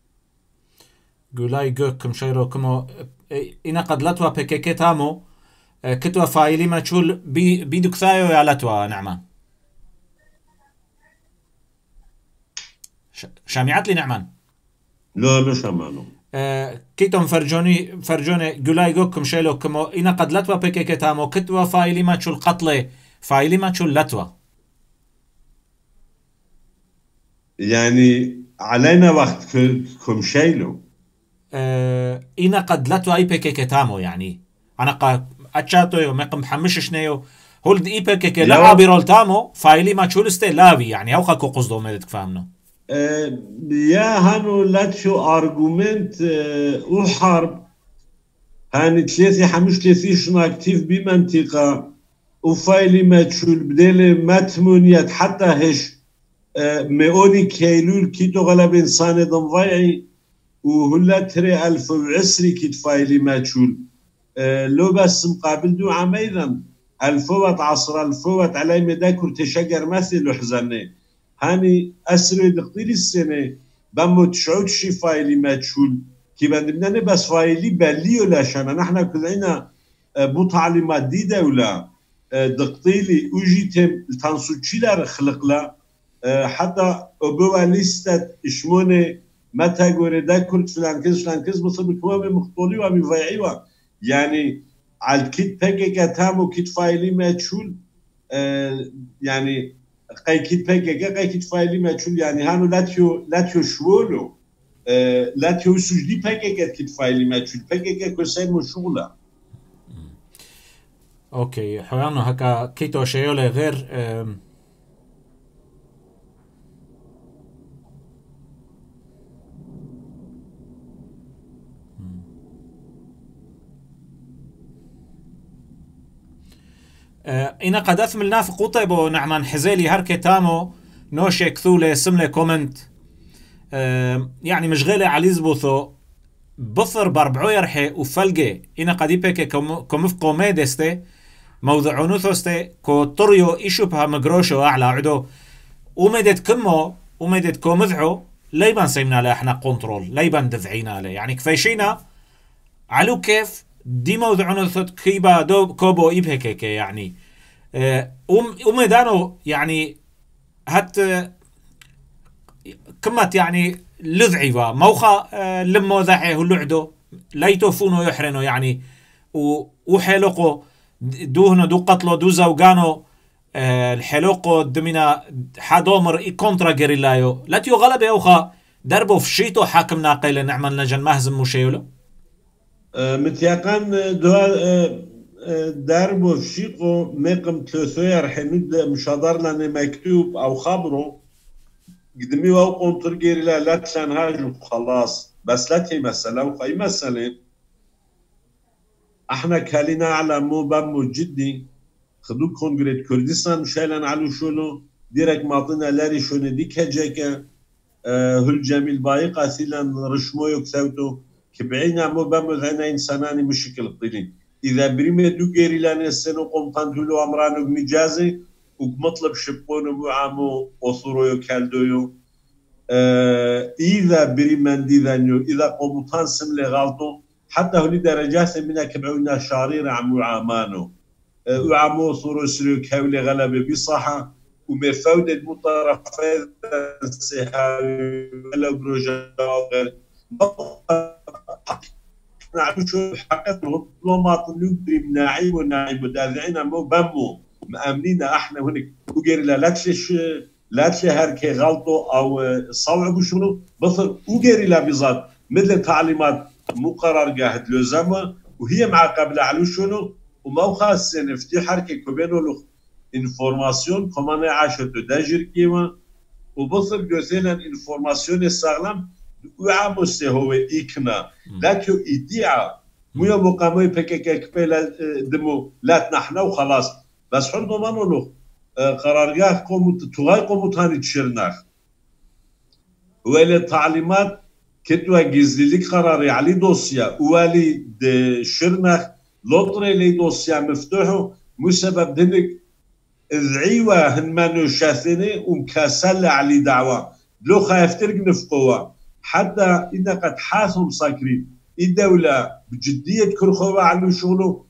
قولاي قوك كمشيرو كمو إنا قد لاتوا PKK تامو كتوى فايلي ما تشول بيدك ثايو يا لتوى نعمان شامعت لي نعمان لا شمانو كيتم فرجوني جولاي جوكم شيلو كمو إنا قد لتوى بكيكي تامو كتوى فايلي ما تشول قتلي فايلي ما تشول لتوى يعني علينا وقت كم شيلو إنا قد لتوى أي بكيكي تامو يعني أنا قا أتشاتو يو مقم حمش شنيو هولد إي بكيكي لا عابرول تامو فايلي ما تشول استي لاوي يعني هوخا كو قصدو ميدك فاهمنو يا هانو لاتشو أرجومنت وحرب هاني ثلاثة حمش ثلاثة شنا أكتيف بمنطقة وفايلي ما تشول بدل ما تمونيت حتى هش مئوني كيلول كيتو غلب إنسان ضمضيعي وهلا تري 1010 كيت فايلي ما تشول لو بس مقابل دو عام أيضا الفوت عصر الفوت علي مداكر تشجر مثل حزني هاني أسري دقتيري السنة بموت شعود شي فايلي ما تشول كي بندمنا بس فايلي بلي ولا شانا نحن كلنا بو تعليمات دي دولة دقتيلي وجيتم التنسوتشيلر خلق لا حتى أبوه لستة إشمونة متى قولي دا كرد فلان كز بصبر كوامي مخطولي وامي فايعيوا يعني على الكيت بيكيكا تامو كيت فايلي ما تشول يعني قاي كيت بيكيكا قاي كيت فايلي ما تشول يعني هانو لاتيو شوولو لاتيو سجدي بيكيكا كيت فايلي ما تشول بيكيكا كوسين مشغولة اوكي حيانو هكا كيتو شيولي غير إنا قد أثمل نافق قطيبو نعمان حزيلي هركي تامو نوشي كثولي سملي كومنت يعني مشغلة علي زبوثو بثر باربعو يرحي وفلقي إنا قد يبكي كمف قوميدستي موضوعونوثوستي كو طريو إيشو بها مقروشو أعلى عدو ومدت كومذعو ليبان سيمنا له احنا كنترول ليبان دفعينا له يعني كفيشينا علو كيف دي موضوعنا ثوت كيبا دو كوبو إبهكك يعني ومدانو يعني هت كمت يعني لذعيبا موخا لما ذاحي هلوعدو ليتو فونو يحرنو يعني وحلقو دوهنو دو قتلو دو زوغانو الحلقو دمنا حادومر كونترا جريلايو لاتيو غلبي اوخا دربو فشيتو حاكم ناقيل نعمل نجن مهزم مشيولو متيقن دربو فشيقو مقم ثلاثة حنود مشادرنا مكتوب او خبرو قدمي او كونتر جريلا لا تنهاج خلاص بس لا تي مسألة وخي مسألة احنا كالينا على مو بمو جدي خدو كونغريت كردستان شايلان على شونو ديرك معطينا لاري شونو دي كجاكا هل جميل بايق اثيلا رشمو يكثوتو كبعينا مو بمذعنا انساناني مشكل الطيلين اذا بريمي دو جيريلان السنو قمطان دولو امرانو بمجازي ومطلب شبونو معامو وصورو كالدويو اذا بريمان ديذانيو اذا قمطان سملي غالطو حتى هولي درجات منا كبعونا شارير عمو عامانو وعمو صورو سريو كاولي غلبة بصحة ومفاود المطرفين السهاوي ولا بروجة غير نعم شو حقيقة دبلومات اللي مناعي وناعي مدافعين مو بمو مأمنين احنا هناك وغير لا تشهر كي غلطوا او صوعوا شنو بصر وغير لا بيزات مثل تعليمات مقرر قاعد لزمه وهي مع قبل على شنو وما خاص نفتي حركه كوبينو لو انفورماسيون كمان عاشت داجر كيما وبصر جوزينا انفورماسيون السلام وعامسه هو إكنا لكن إدعاء مو مقامي PKK كبيلا دمو لا نحن وخلاص بس حلو ما نلو قرارجاه تغاي قومتاني تشيرناخ وإلى تعليمات كتوا جزلي قراري علي دوسيا والي شيرناخ لوطري لي دوسيا مفتوحه مو سبب دنك ذعيوه هنمانو شاثيني ومكاسل علي دعوه لو خايف ترق نفقوه حتى إذا قد حاسم ساكرين الدولة بجدية كرخوة على شغله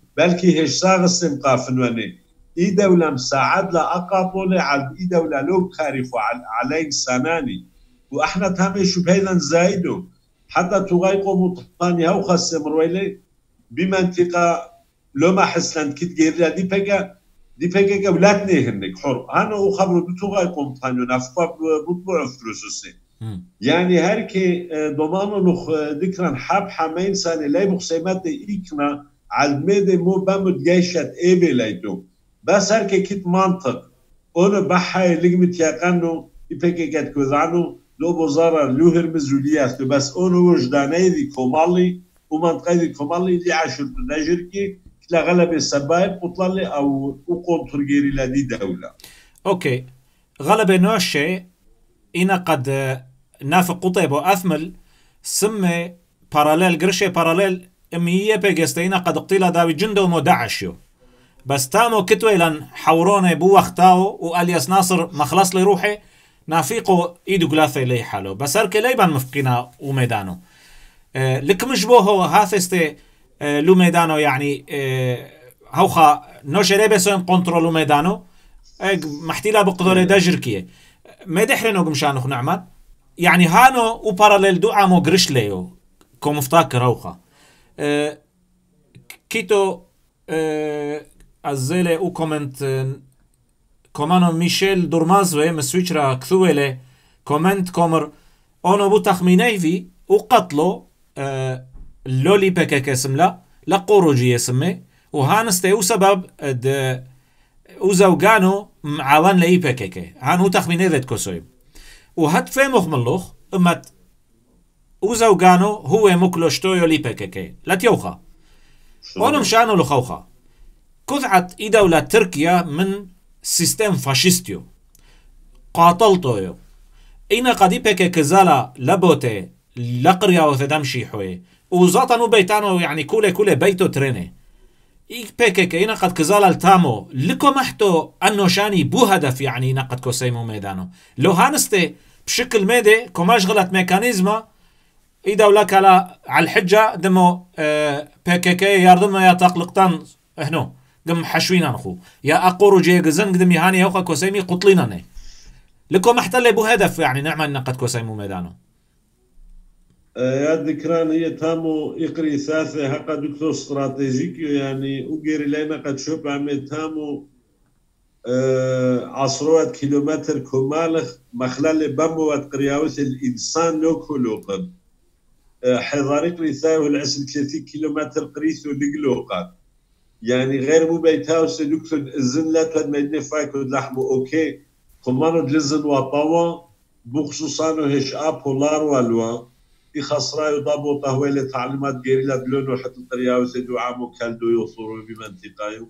بلكي هش ساغسم قافنوني اي دولة مساعد لا اقابولي على اي دولة لو بخارفو علي سناني واحنا تامي شو بهيدا زايدو حتى تغيقوا مطاني هاو خسم رويلي بمنطقة لو ما حسلن كت جيرلا دي بقى ولاتني هنك حر انا وخبروا بتغيقوا مطاني نفقا بطبوع فلوسوسي يعني هركي ضمانو لخ ذكرا حاب حمين سنة لا بخسيمات إيكنا على المدى مو بمد جيشة إيبي ليتو بس هركي كت منطق أنا بحاي لقمت يقانو إبكي قد كذانو لو بوزارة لو هرمزوليات بس أنا وجداني ذي كومالي ومنطقة ذي كومالي اللي عاشر نجركي كلا غلب السبايب وطلالي أو وقوم ترجيري لدي دولة أوكي غلب نوشي إنا قد نافق قطيب وأثمل سمي باراليل قرشي باراليل امية بيجستينا قد اقتيلا داوي جندو مو داعشيو بس تامو كتوي لن حوروني بو وقتاو والياس ناصر مخلص لي روحي نافيقو ايدو قلاثي لي حالو بس اركي ليبان مفقينا وميدانو لك مجبوهو هاثستي لو ميدانو يعني هوخا نوشي ليبسون كنترولو ميدانو محتيلا بقدولي داجركيه مدحرنو قمشانو نعمان يعني هانو وباراليل دو عامو قرش ليو كومفتاكر هوخا كيتو ازيلي او كومنت كومانو ميشيل دورمازوي مسويتشرا كثويلي كومنت كومر اونو بو تخمينيفي وقتلو لولي PKK سملا لقوروجي يسمي وهانستي وسبب وزوجانو معاون لأي PKK هان هو تخمينيفي كوسويب وهاد فيموخ ملوخ امت وزوجانو هو مكلوشتويو لي PKK لا تيوخا اونو مشانو لخوخا كذعت اي دولة تركيا من سيستم فاشيستيو قاتلتويو اينا قدي PKK زالا لبوتي لقريا وثدمشي حوي وزاتنو بيتانو يعني كولي بيتو تريني اي PKK اينا قد كزالا التامو لكو محتو انو شاني بو هدف يعني نقد كوسيمو ميدانو لو هانستي بشكل ميدي كوماش غلط ميكانيزما اي دولة كلا على الحجة دمو PKK ياردم يا تقلقتان هنو قم حشوينا نخو يا اقورو جي قزن قدم يهاني يوخا كوسيمي قطلينا ني لكو محتل بو هدف يعني نعمل نقد كوسيمو ميدانو يا ذكران هي تامو إقري ثاثة هقا دكتور استراتيجيكيو يعني وغيري لنا قد شوب عمي تامو عصروات كيلومتر كمالخ مخلال بموات قرياوث الإنسان لو كلوقب حضاري قري ثاوه العسل 30 كيلومتر قريثو لقلوقب يعني غير مو بيتاوس دكتور الزن لا تود مدني فايكو لحمو أوكي خمانو دلزن وطوا بخصوصانو هش بولار والوا يخسرا يضابو طهويلة تعليمات جيريلا دلونو حتى القرياو سيدو عامو كالدو يوصورو بمنطقايو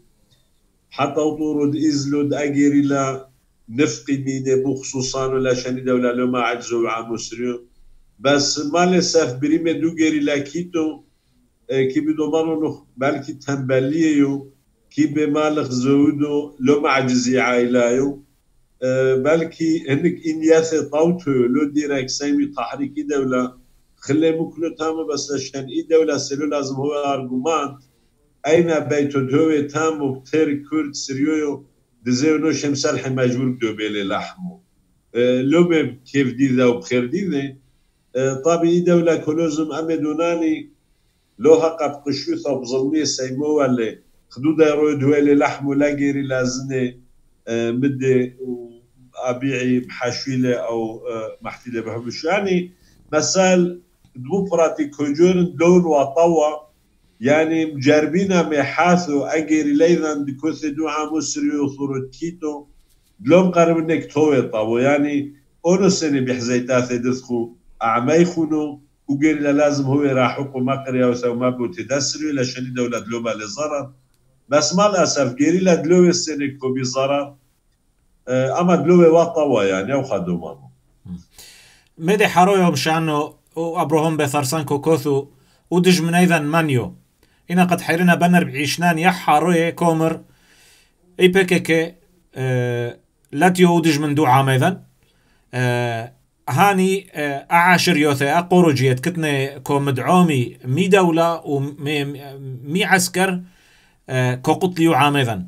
حتى وطورو إزلو أجيريلا نفقي ميني بخصوصانو لاشاني دولة لو ما عجزو عامو سريو بس ما لساف بريمة دو جيريلا كيتو كي بدومانو بلكي تنباليو كي بمالخ زودو لو ما عجزي عائلايو بلكي هنك إنياثي طوتو لو ديراك سامي تحريكي دولة خلي مكلو تامو بس عشان اي دولة سلو لازم هو ارجومانت اين بيتو دوي تامو بتر كرد سريويو دزيو نو شمسالح مجبور دو بيلي لحمو لوبم كيف دي ذا وبخير دي ذا طبعا اي دولة كلوزم امدوناني لو هقب قشوثة بظلمية سيمو اللي خدودا يروي دويلي لحمو لاقيري لازني مدي ابيعي بحشويلة او محتيلة بحبش يعني مثال دو براتي كوجورن دون وطوا يعني مجربينا محاثو اجيري ليذن دكوث دو عامو سريو ثورت كيتو دلوم قرب انك توي طاو يعني اونو سنة بحزيتاثي دثخو اعميخونو وقيري لازم هو راحوكو مقريا وسو ما بو تدسريو لشاني دولة دلوبا لزرر بس ما الاسف قيري لدلوي السنة كو بزرر اما دلوي وطوا يعني او خدو مامو مدي حرويهم شانو وابروهم بثرسان كوكوثو ودج من ايضا مانيو إنا قد حيرنا بنر بعيشنان يا حروي كومر اي PKK لاتيو ودج من دو عام ايضا هاني اعاشر يوثي اقورجيت كتني كو مدعومي مي دولة ومي عسكر كوقتليو عامذا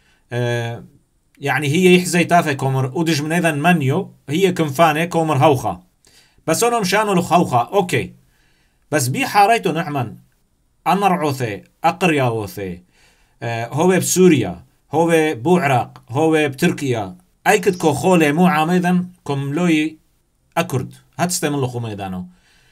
يعني هي يحزي تافه كومر ودج من اذا منيو هي كنفانه كومر هوخه بس انا مشانو لخ هوخه اوكي بس بي حاريتو نعمن انرعوثي اقرياوثي هو بسوريا هو بوعراق هو بتركيا اي كد كو خولي مو عامذا كم لوي اكرد هتستمر لخو ميدانو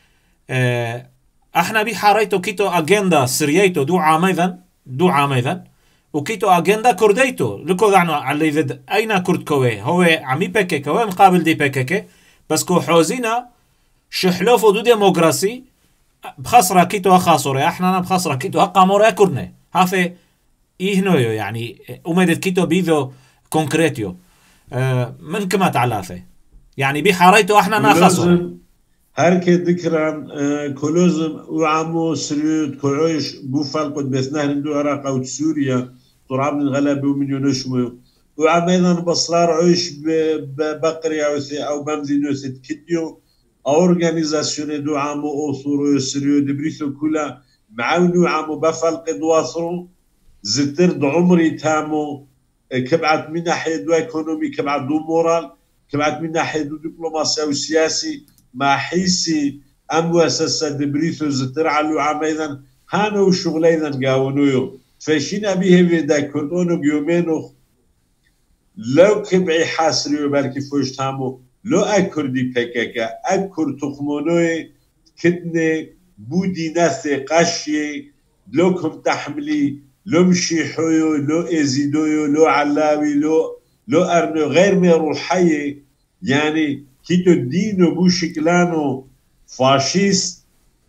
احنا بي حاريتو كيتو اجندا سرييتو دو عامذا وكيتو اجندا كرديتو لكو دعنو على ذد اين كرد كوي هو عمي PKK هو مقابل دي PKK بس كو حوزينا شحلوفو دو ديموغراسي بخسرة كيتو خاسوري احنا بخسرة كيتو قاموري كردنا هافي إيهنويو يعني أمدت كيتو بيذو كونكريتيو من كما تعلاثي يعني بحاريتو احنا ناخصو هركي ذكران كولوزم وعمو سريود كوعيش بوفال قد بثناه ندو عراق او سوريا طرعب من غلبه ومن ينشمو وعم ايضا بصرار عيش بقرية او بمزينوس كديو اورغانيزاسيون دو عمو اوصورو سريود بريثو كلها معاونو عمو بفال قد واصرو زترد عمري تامو كبعت من ناحية دو ايكونومي كبعت دو مورال كبعت من ناحية دو دبلوماسي وسياسي ما حيسي أمواسسة دبريثو زتر علو عميدا هانو شغلينا قاونويو فشينا بيه فيدا كردونو بيومينو لو كبعي حاسريو بالكي فوش تامو لو أكر دي PKK أكر تخمونوي كدني بودي ناثي قاشي لو كم تحملي لو مشيحويو لو ازيدويو لو علاوي لو أرنو غير ميرو حي يعني كيتو دينو بو شكلانو فاشيست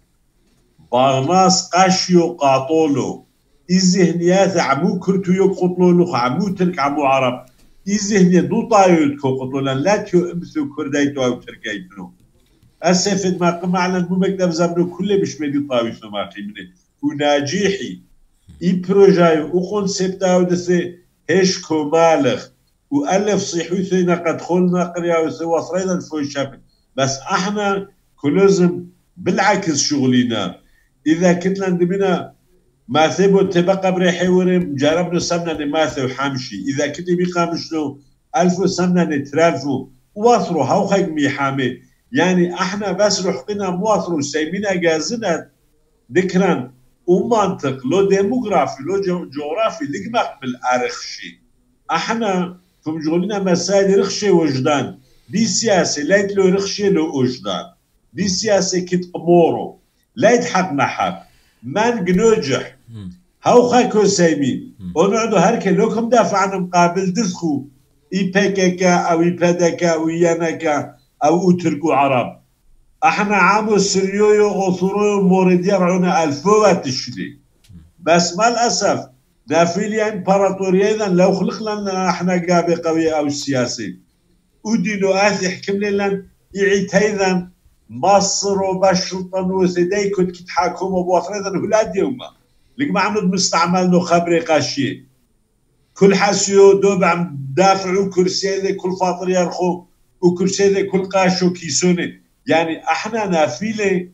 باغناس قاشيو قاطولو الذهنيات عمو كرتو يقتلولو عمو ترك عمو عرب الذهنية دو طايوت كو قتلولان لا تيو امثو كردايتو او تركايتو اسفد ما قم على مو مكتب زمنو كله مش مدي طاويتو ما قيمني وناجيحي اي بروجايو وكونسيبتاو دسي هشكو مالخ وألف صيحوثينا قد خلنا قرية وسوى صرينا الفوشابن بس احنا كلزم بالعكس شغلنا اذا كنت لندمنا ما ثبو تبقى بريحي ورم جربنا سمنا نماثي وحامشي اذا كنت بيقى مشنو 1000 سمنا نترالفو واثروا هاو خيق ميحامي يعني احنا بس رحقنا مواثروا سيمينا قازنا ذكرا ومنطق لو ديموغرافي لو جغرافي لقمق بالارخشي احنا كم جغلنا مسائل رخشي وجدان دي سياسة لا يتلو رخشي لو وجدان دي سياسة كت قمورو لا يتحقنا حق من جنوجح هاو خاكو سايمين ونعدو هركي لو كم دافع عن مقابل دثخو اي PKK او اي PKK او يانكا او تركو عرب احنا عامو سريويو اوثرويو مورد يرعونا الفوات الشلي بس ما الاسف نافيليا امبراطوريا اذا لو خلق لنا احنا قابي قوي او سياسي ودينو اثي حكم لنا يعيت ايضا مصر وبشلطن وسيدي كنت تحاكموا بوطن اذا ولاد يوما لك ما عمد مستعمل خبري قاشي كل حاسيو دوب عم دافعوا كرسي كل فاطر يرخو وكرسي كل قاشو كيسوني يعني احنا نافيلي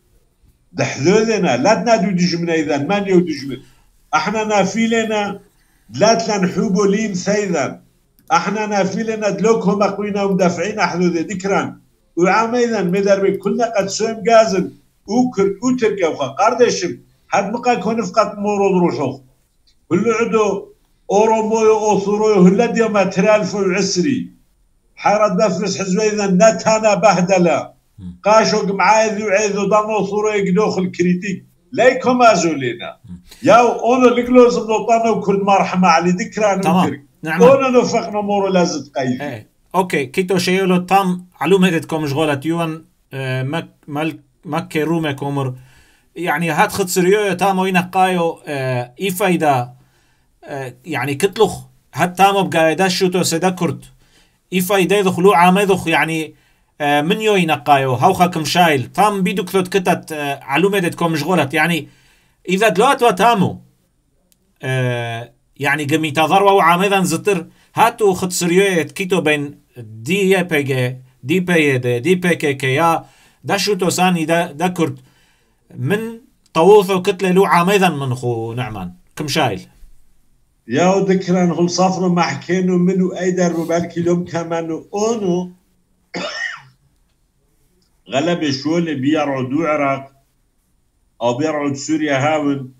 دحذوذنا لا تنادو دجمنا اذا ما نيو دجمنا احنا نافيلنا لا تنحوبوا لين سيدا احنا نافيلنا دلوكهم اقوينا ومدافعين احذوذ ذكرا وعام اذا مدربي كلنا قد سويم قازن وتركا وخا قاردشم هاد مقا كون فقط مورود روشوخ كل عدو اورومويو اوثرويو هلا ديما ترالفو عسري حارد بفرس حزوي اذا نتانا بهدلا قاشوق معاذ وعيذو ضمو صورو يقدوخ الكريتيك ليكم ازولينا ياو اونو لقلوز نوطانا وكل مرحمة علي ذكران وكرك اونو نفقنا مورو لازد قيد اوكي كيتو شيولو تام علوم هدتكم شغولة يوان مكي رومي كومر يعني هاد خد سريو تامو ينقايو اي فايدة يعني كتلخ هاد تامو بقايدا شوتو سيدا كرد اي فايدة يدخلو عامي يدخ يعني من يو ينقايو هاوخاكم شايل تام بيدو كثوت كتت علومة دتكم مشغولت يعني إذا دلوقت وتامو يعني قمي تضروا وعامذا زتر هاتو خد سريويت كيتو بين دي PKK دي PKK يا دا شوتو ساني دا كرد من طووثو كتلة لو عامذا من خو نعمان كم شايل يا ذكران هل صفر محكينو منو ايدر وبالكي لهم كمان اونو غلب شول بيرعدوا العراق او بيرعد سوريا هاون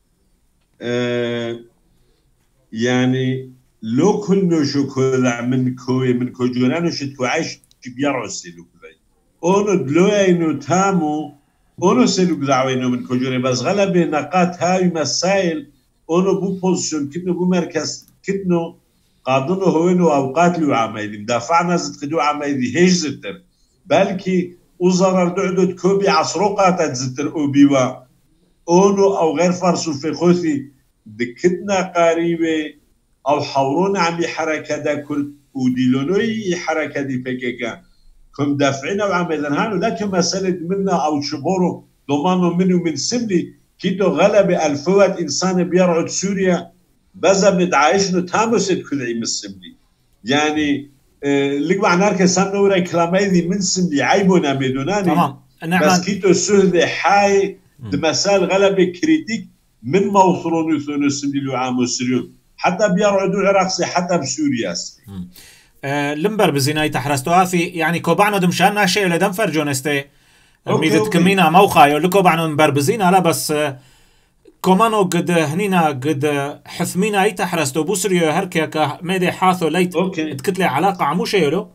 يعني لو كل شكوى من كوي من كوجولانو شتكو عايش بيرعد سيلو كذي اونو دلوي انو تامو اونو سيلو كذاوينو من كوجولانو بس غلب نقاط هاي مسائل اونو بو بوزيشن كتنو بو مركز كتنو قادنو هوينو اوقات لو عمايدي مدافعنا زد قدو عمايدي هيج زتر بلكي وزرر دعدد كوبي عصروقات زتر اوبيوا اونو او غير فرسو في خوثي دكتنا قريبه او حورون عمي حركه دا كل وديلونوي حركه دي PKK كم دافعين او عملن هانو لكن مسألة منا او شبورو ضمانو منو من سملي كيتو غلب الفوات انسان بيرعد سوريا بزا مدعايشنو تاموسد كل عيم السملي يعني لك معنى كسام نورا كلامي من سملي عيبونا ميدوناني تمام بس كيتو سهل حاي دمسال غلب كريتيك من موصلون يثون السملي لو عامو سريون حتى بيرعدوا العراق حتى بسوريا لمبر بزيناي تحرستوها في يعني كوبانو دمشان شيء لدم فرجونستي ميدت كمينا موخا يقول لكم بعنو مبر بزينا لا بس كومانو قد هنينا قد حثمينا اي تحرستو بوسريو هركا ميدي حاثو ليت تكتلي علاقة عمو شيلو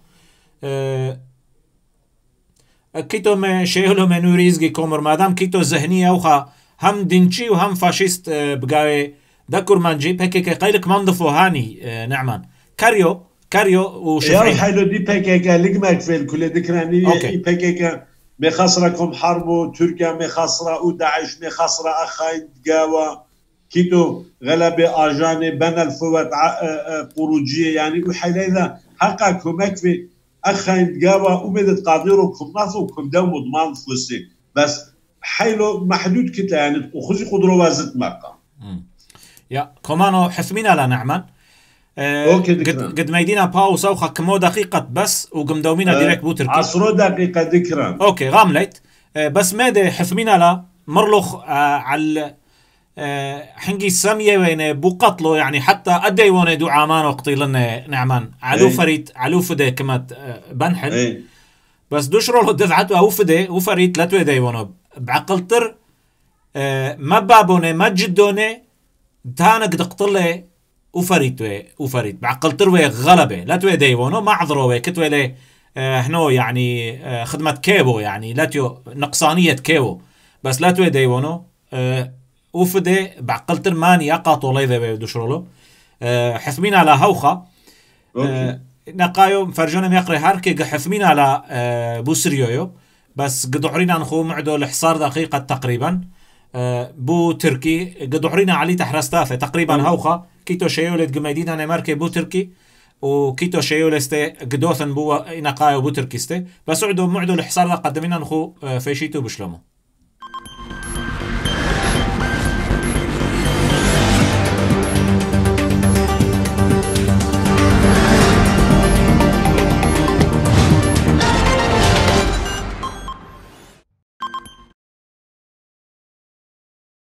كيتو ما شيلو منو ريزقي كومر مادام كيتو ذهنية وخا هم دينشي وهم فاشيست بقاوي دكور مانجي PKK قيلك منضفو هاني نعمان كاريو وشفعين يا حيلو دي PKK لقمك في الكل ذكراني PKK مخسركم حربو تركيا مخسرة وداعش مخسرة أخاين قاوة كيتو غلبة آجاني بنا الفوات قروجية يعني وحيلا إذا حقكم مكفي أخاين قاوة ومدت قادركم نصوكم دوم ضمان فلسي بس حيلو محدود كتلا يعني وخذي قدروا وازت مقام يا كمانو حثمينا لا نعمان قد ميدينا باوسا وخكمو دقيقة بس وقم دومينا ديريكت بو تركي 10 دقيقة ذكران اوكي غامليت بس مادي حثمينا لا مرلخ على حنجي السامية وين بو قتلو يعني حتى أدي وانا دو عامان وقتيلنا نعمان علو فريد علو فدي كمات بنحل بس دوشرو له دفعت او فدي وفريد لا توي دايونو بعقلتر ما بابونه ما جدونه تانا قد قتله وفريد بعقلتر وي غلبه لا توي دايونو ما عذروا كتوي له هنو يعني خدمه كيبو يعني لا تو نقصانيه كيبو بس لا توي دايونو وفدي بعقلتر ماني يقاطو ليذا دوشرو له حثمين على هوخه نقايو فرجونا ميقري هاركي حثمين على بوسريويو بس قدعرينا نخو معدو الحصار دقيقة تقريبا بو تركي قدعرينا علي تحرستافة تقريبا هوخة كيتو شيولت قميدين ماركي بو تركي وكيتو شيولستي قدوثن بو نقايو بو تركيستي بس معدو الحصار دا قدمينا نخو فيشيتو بشلمو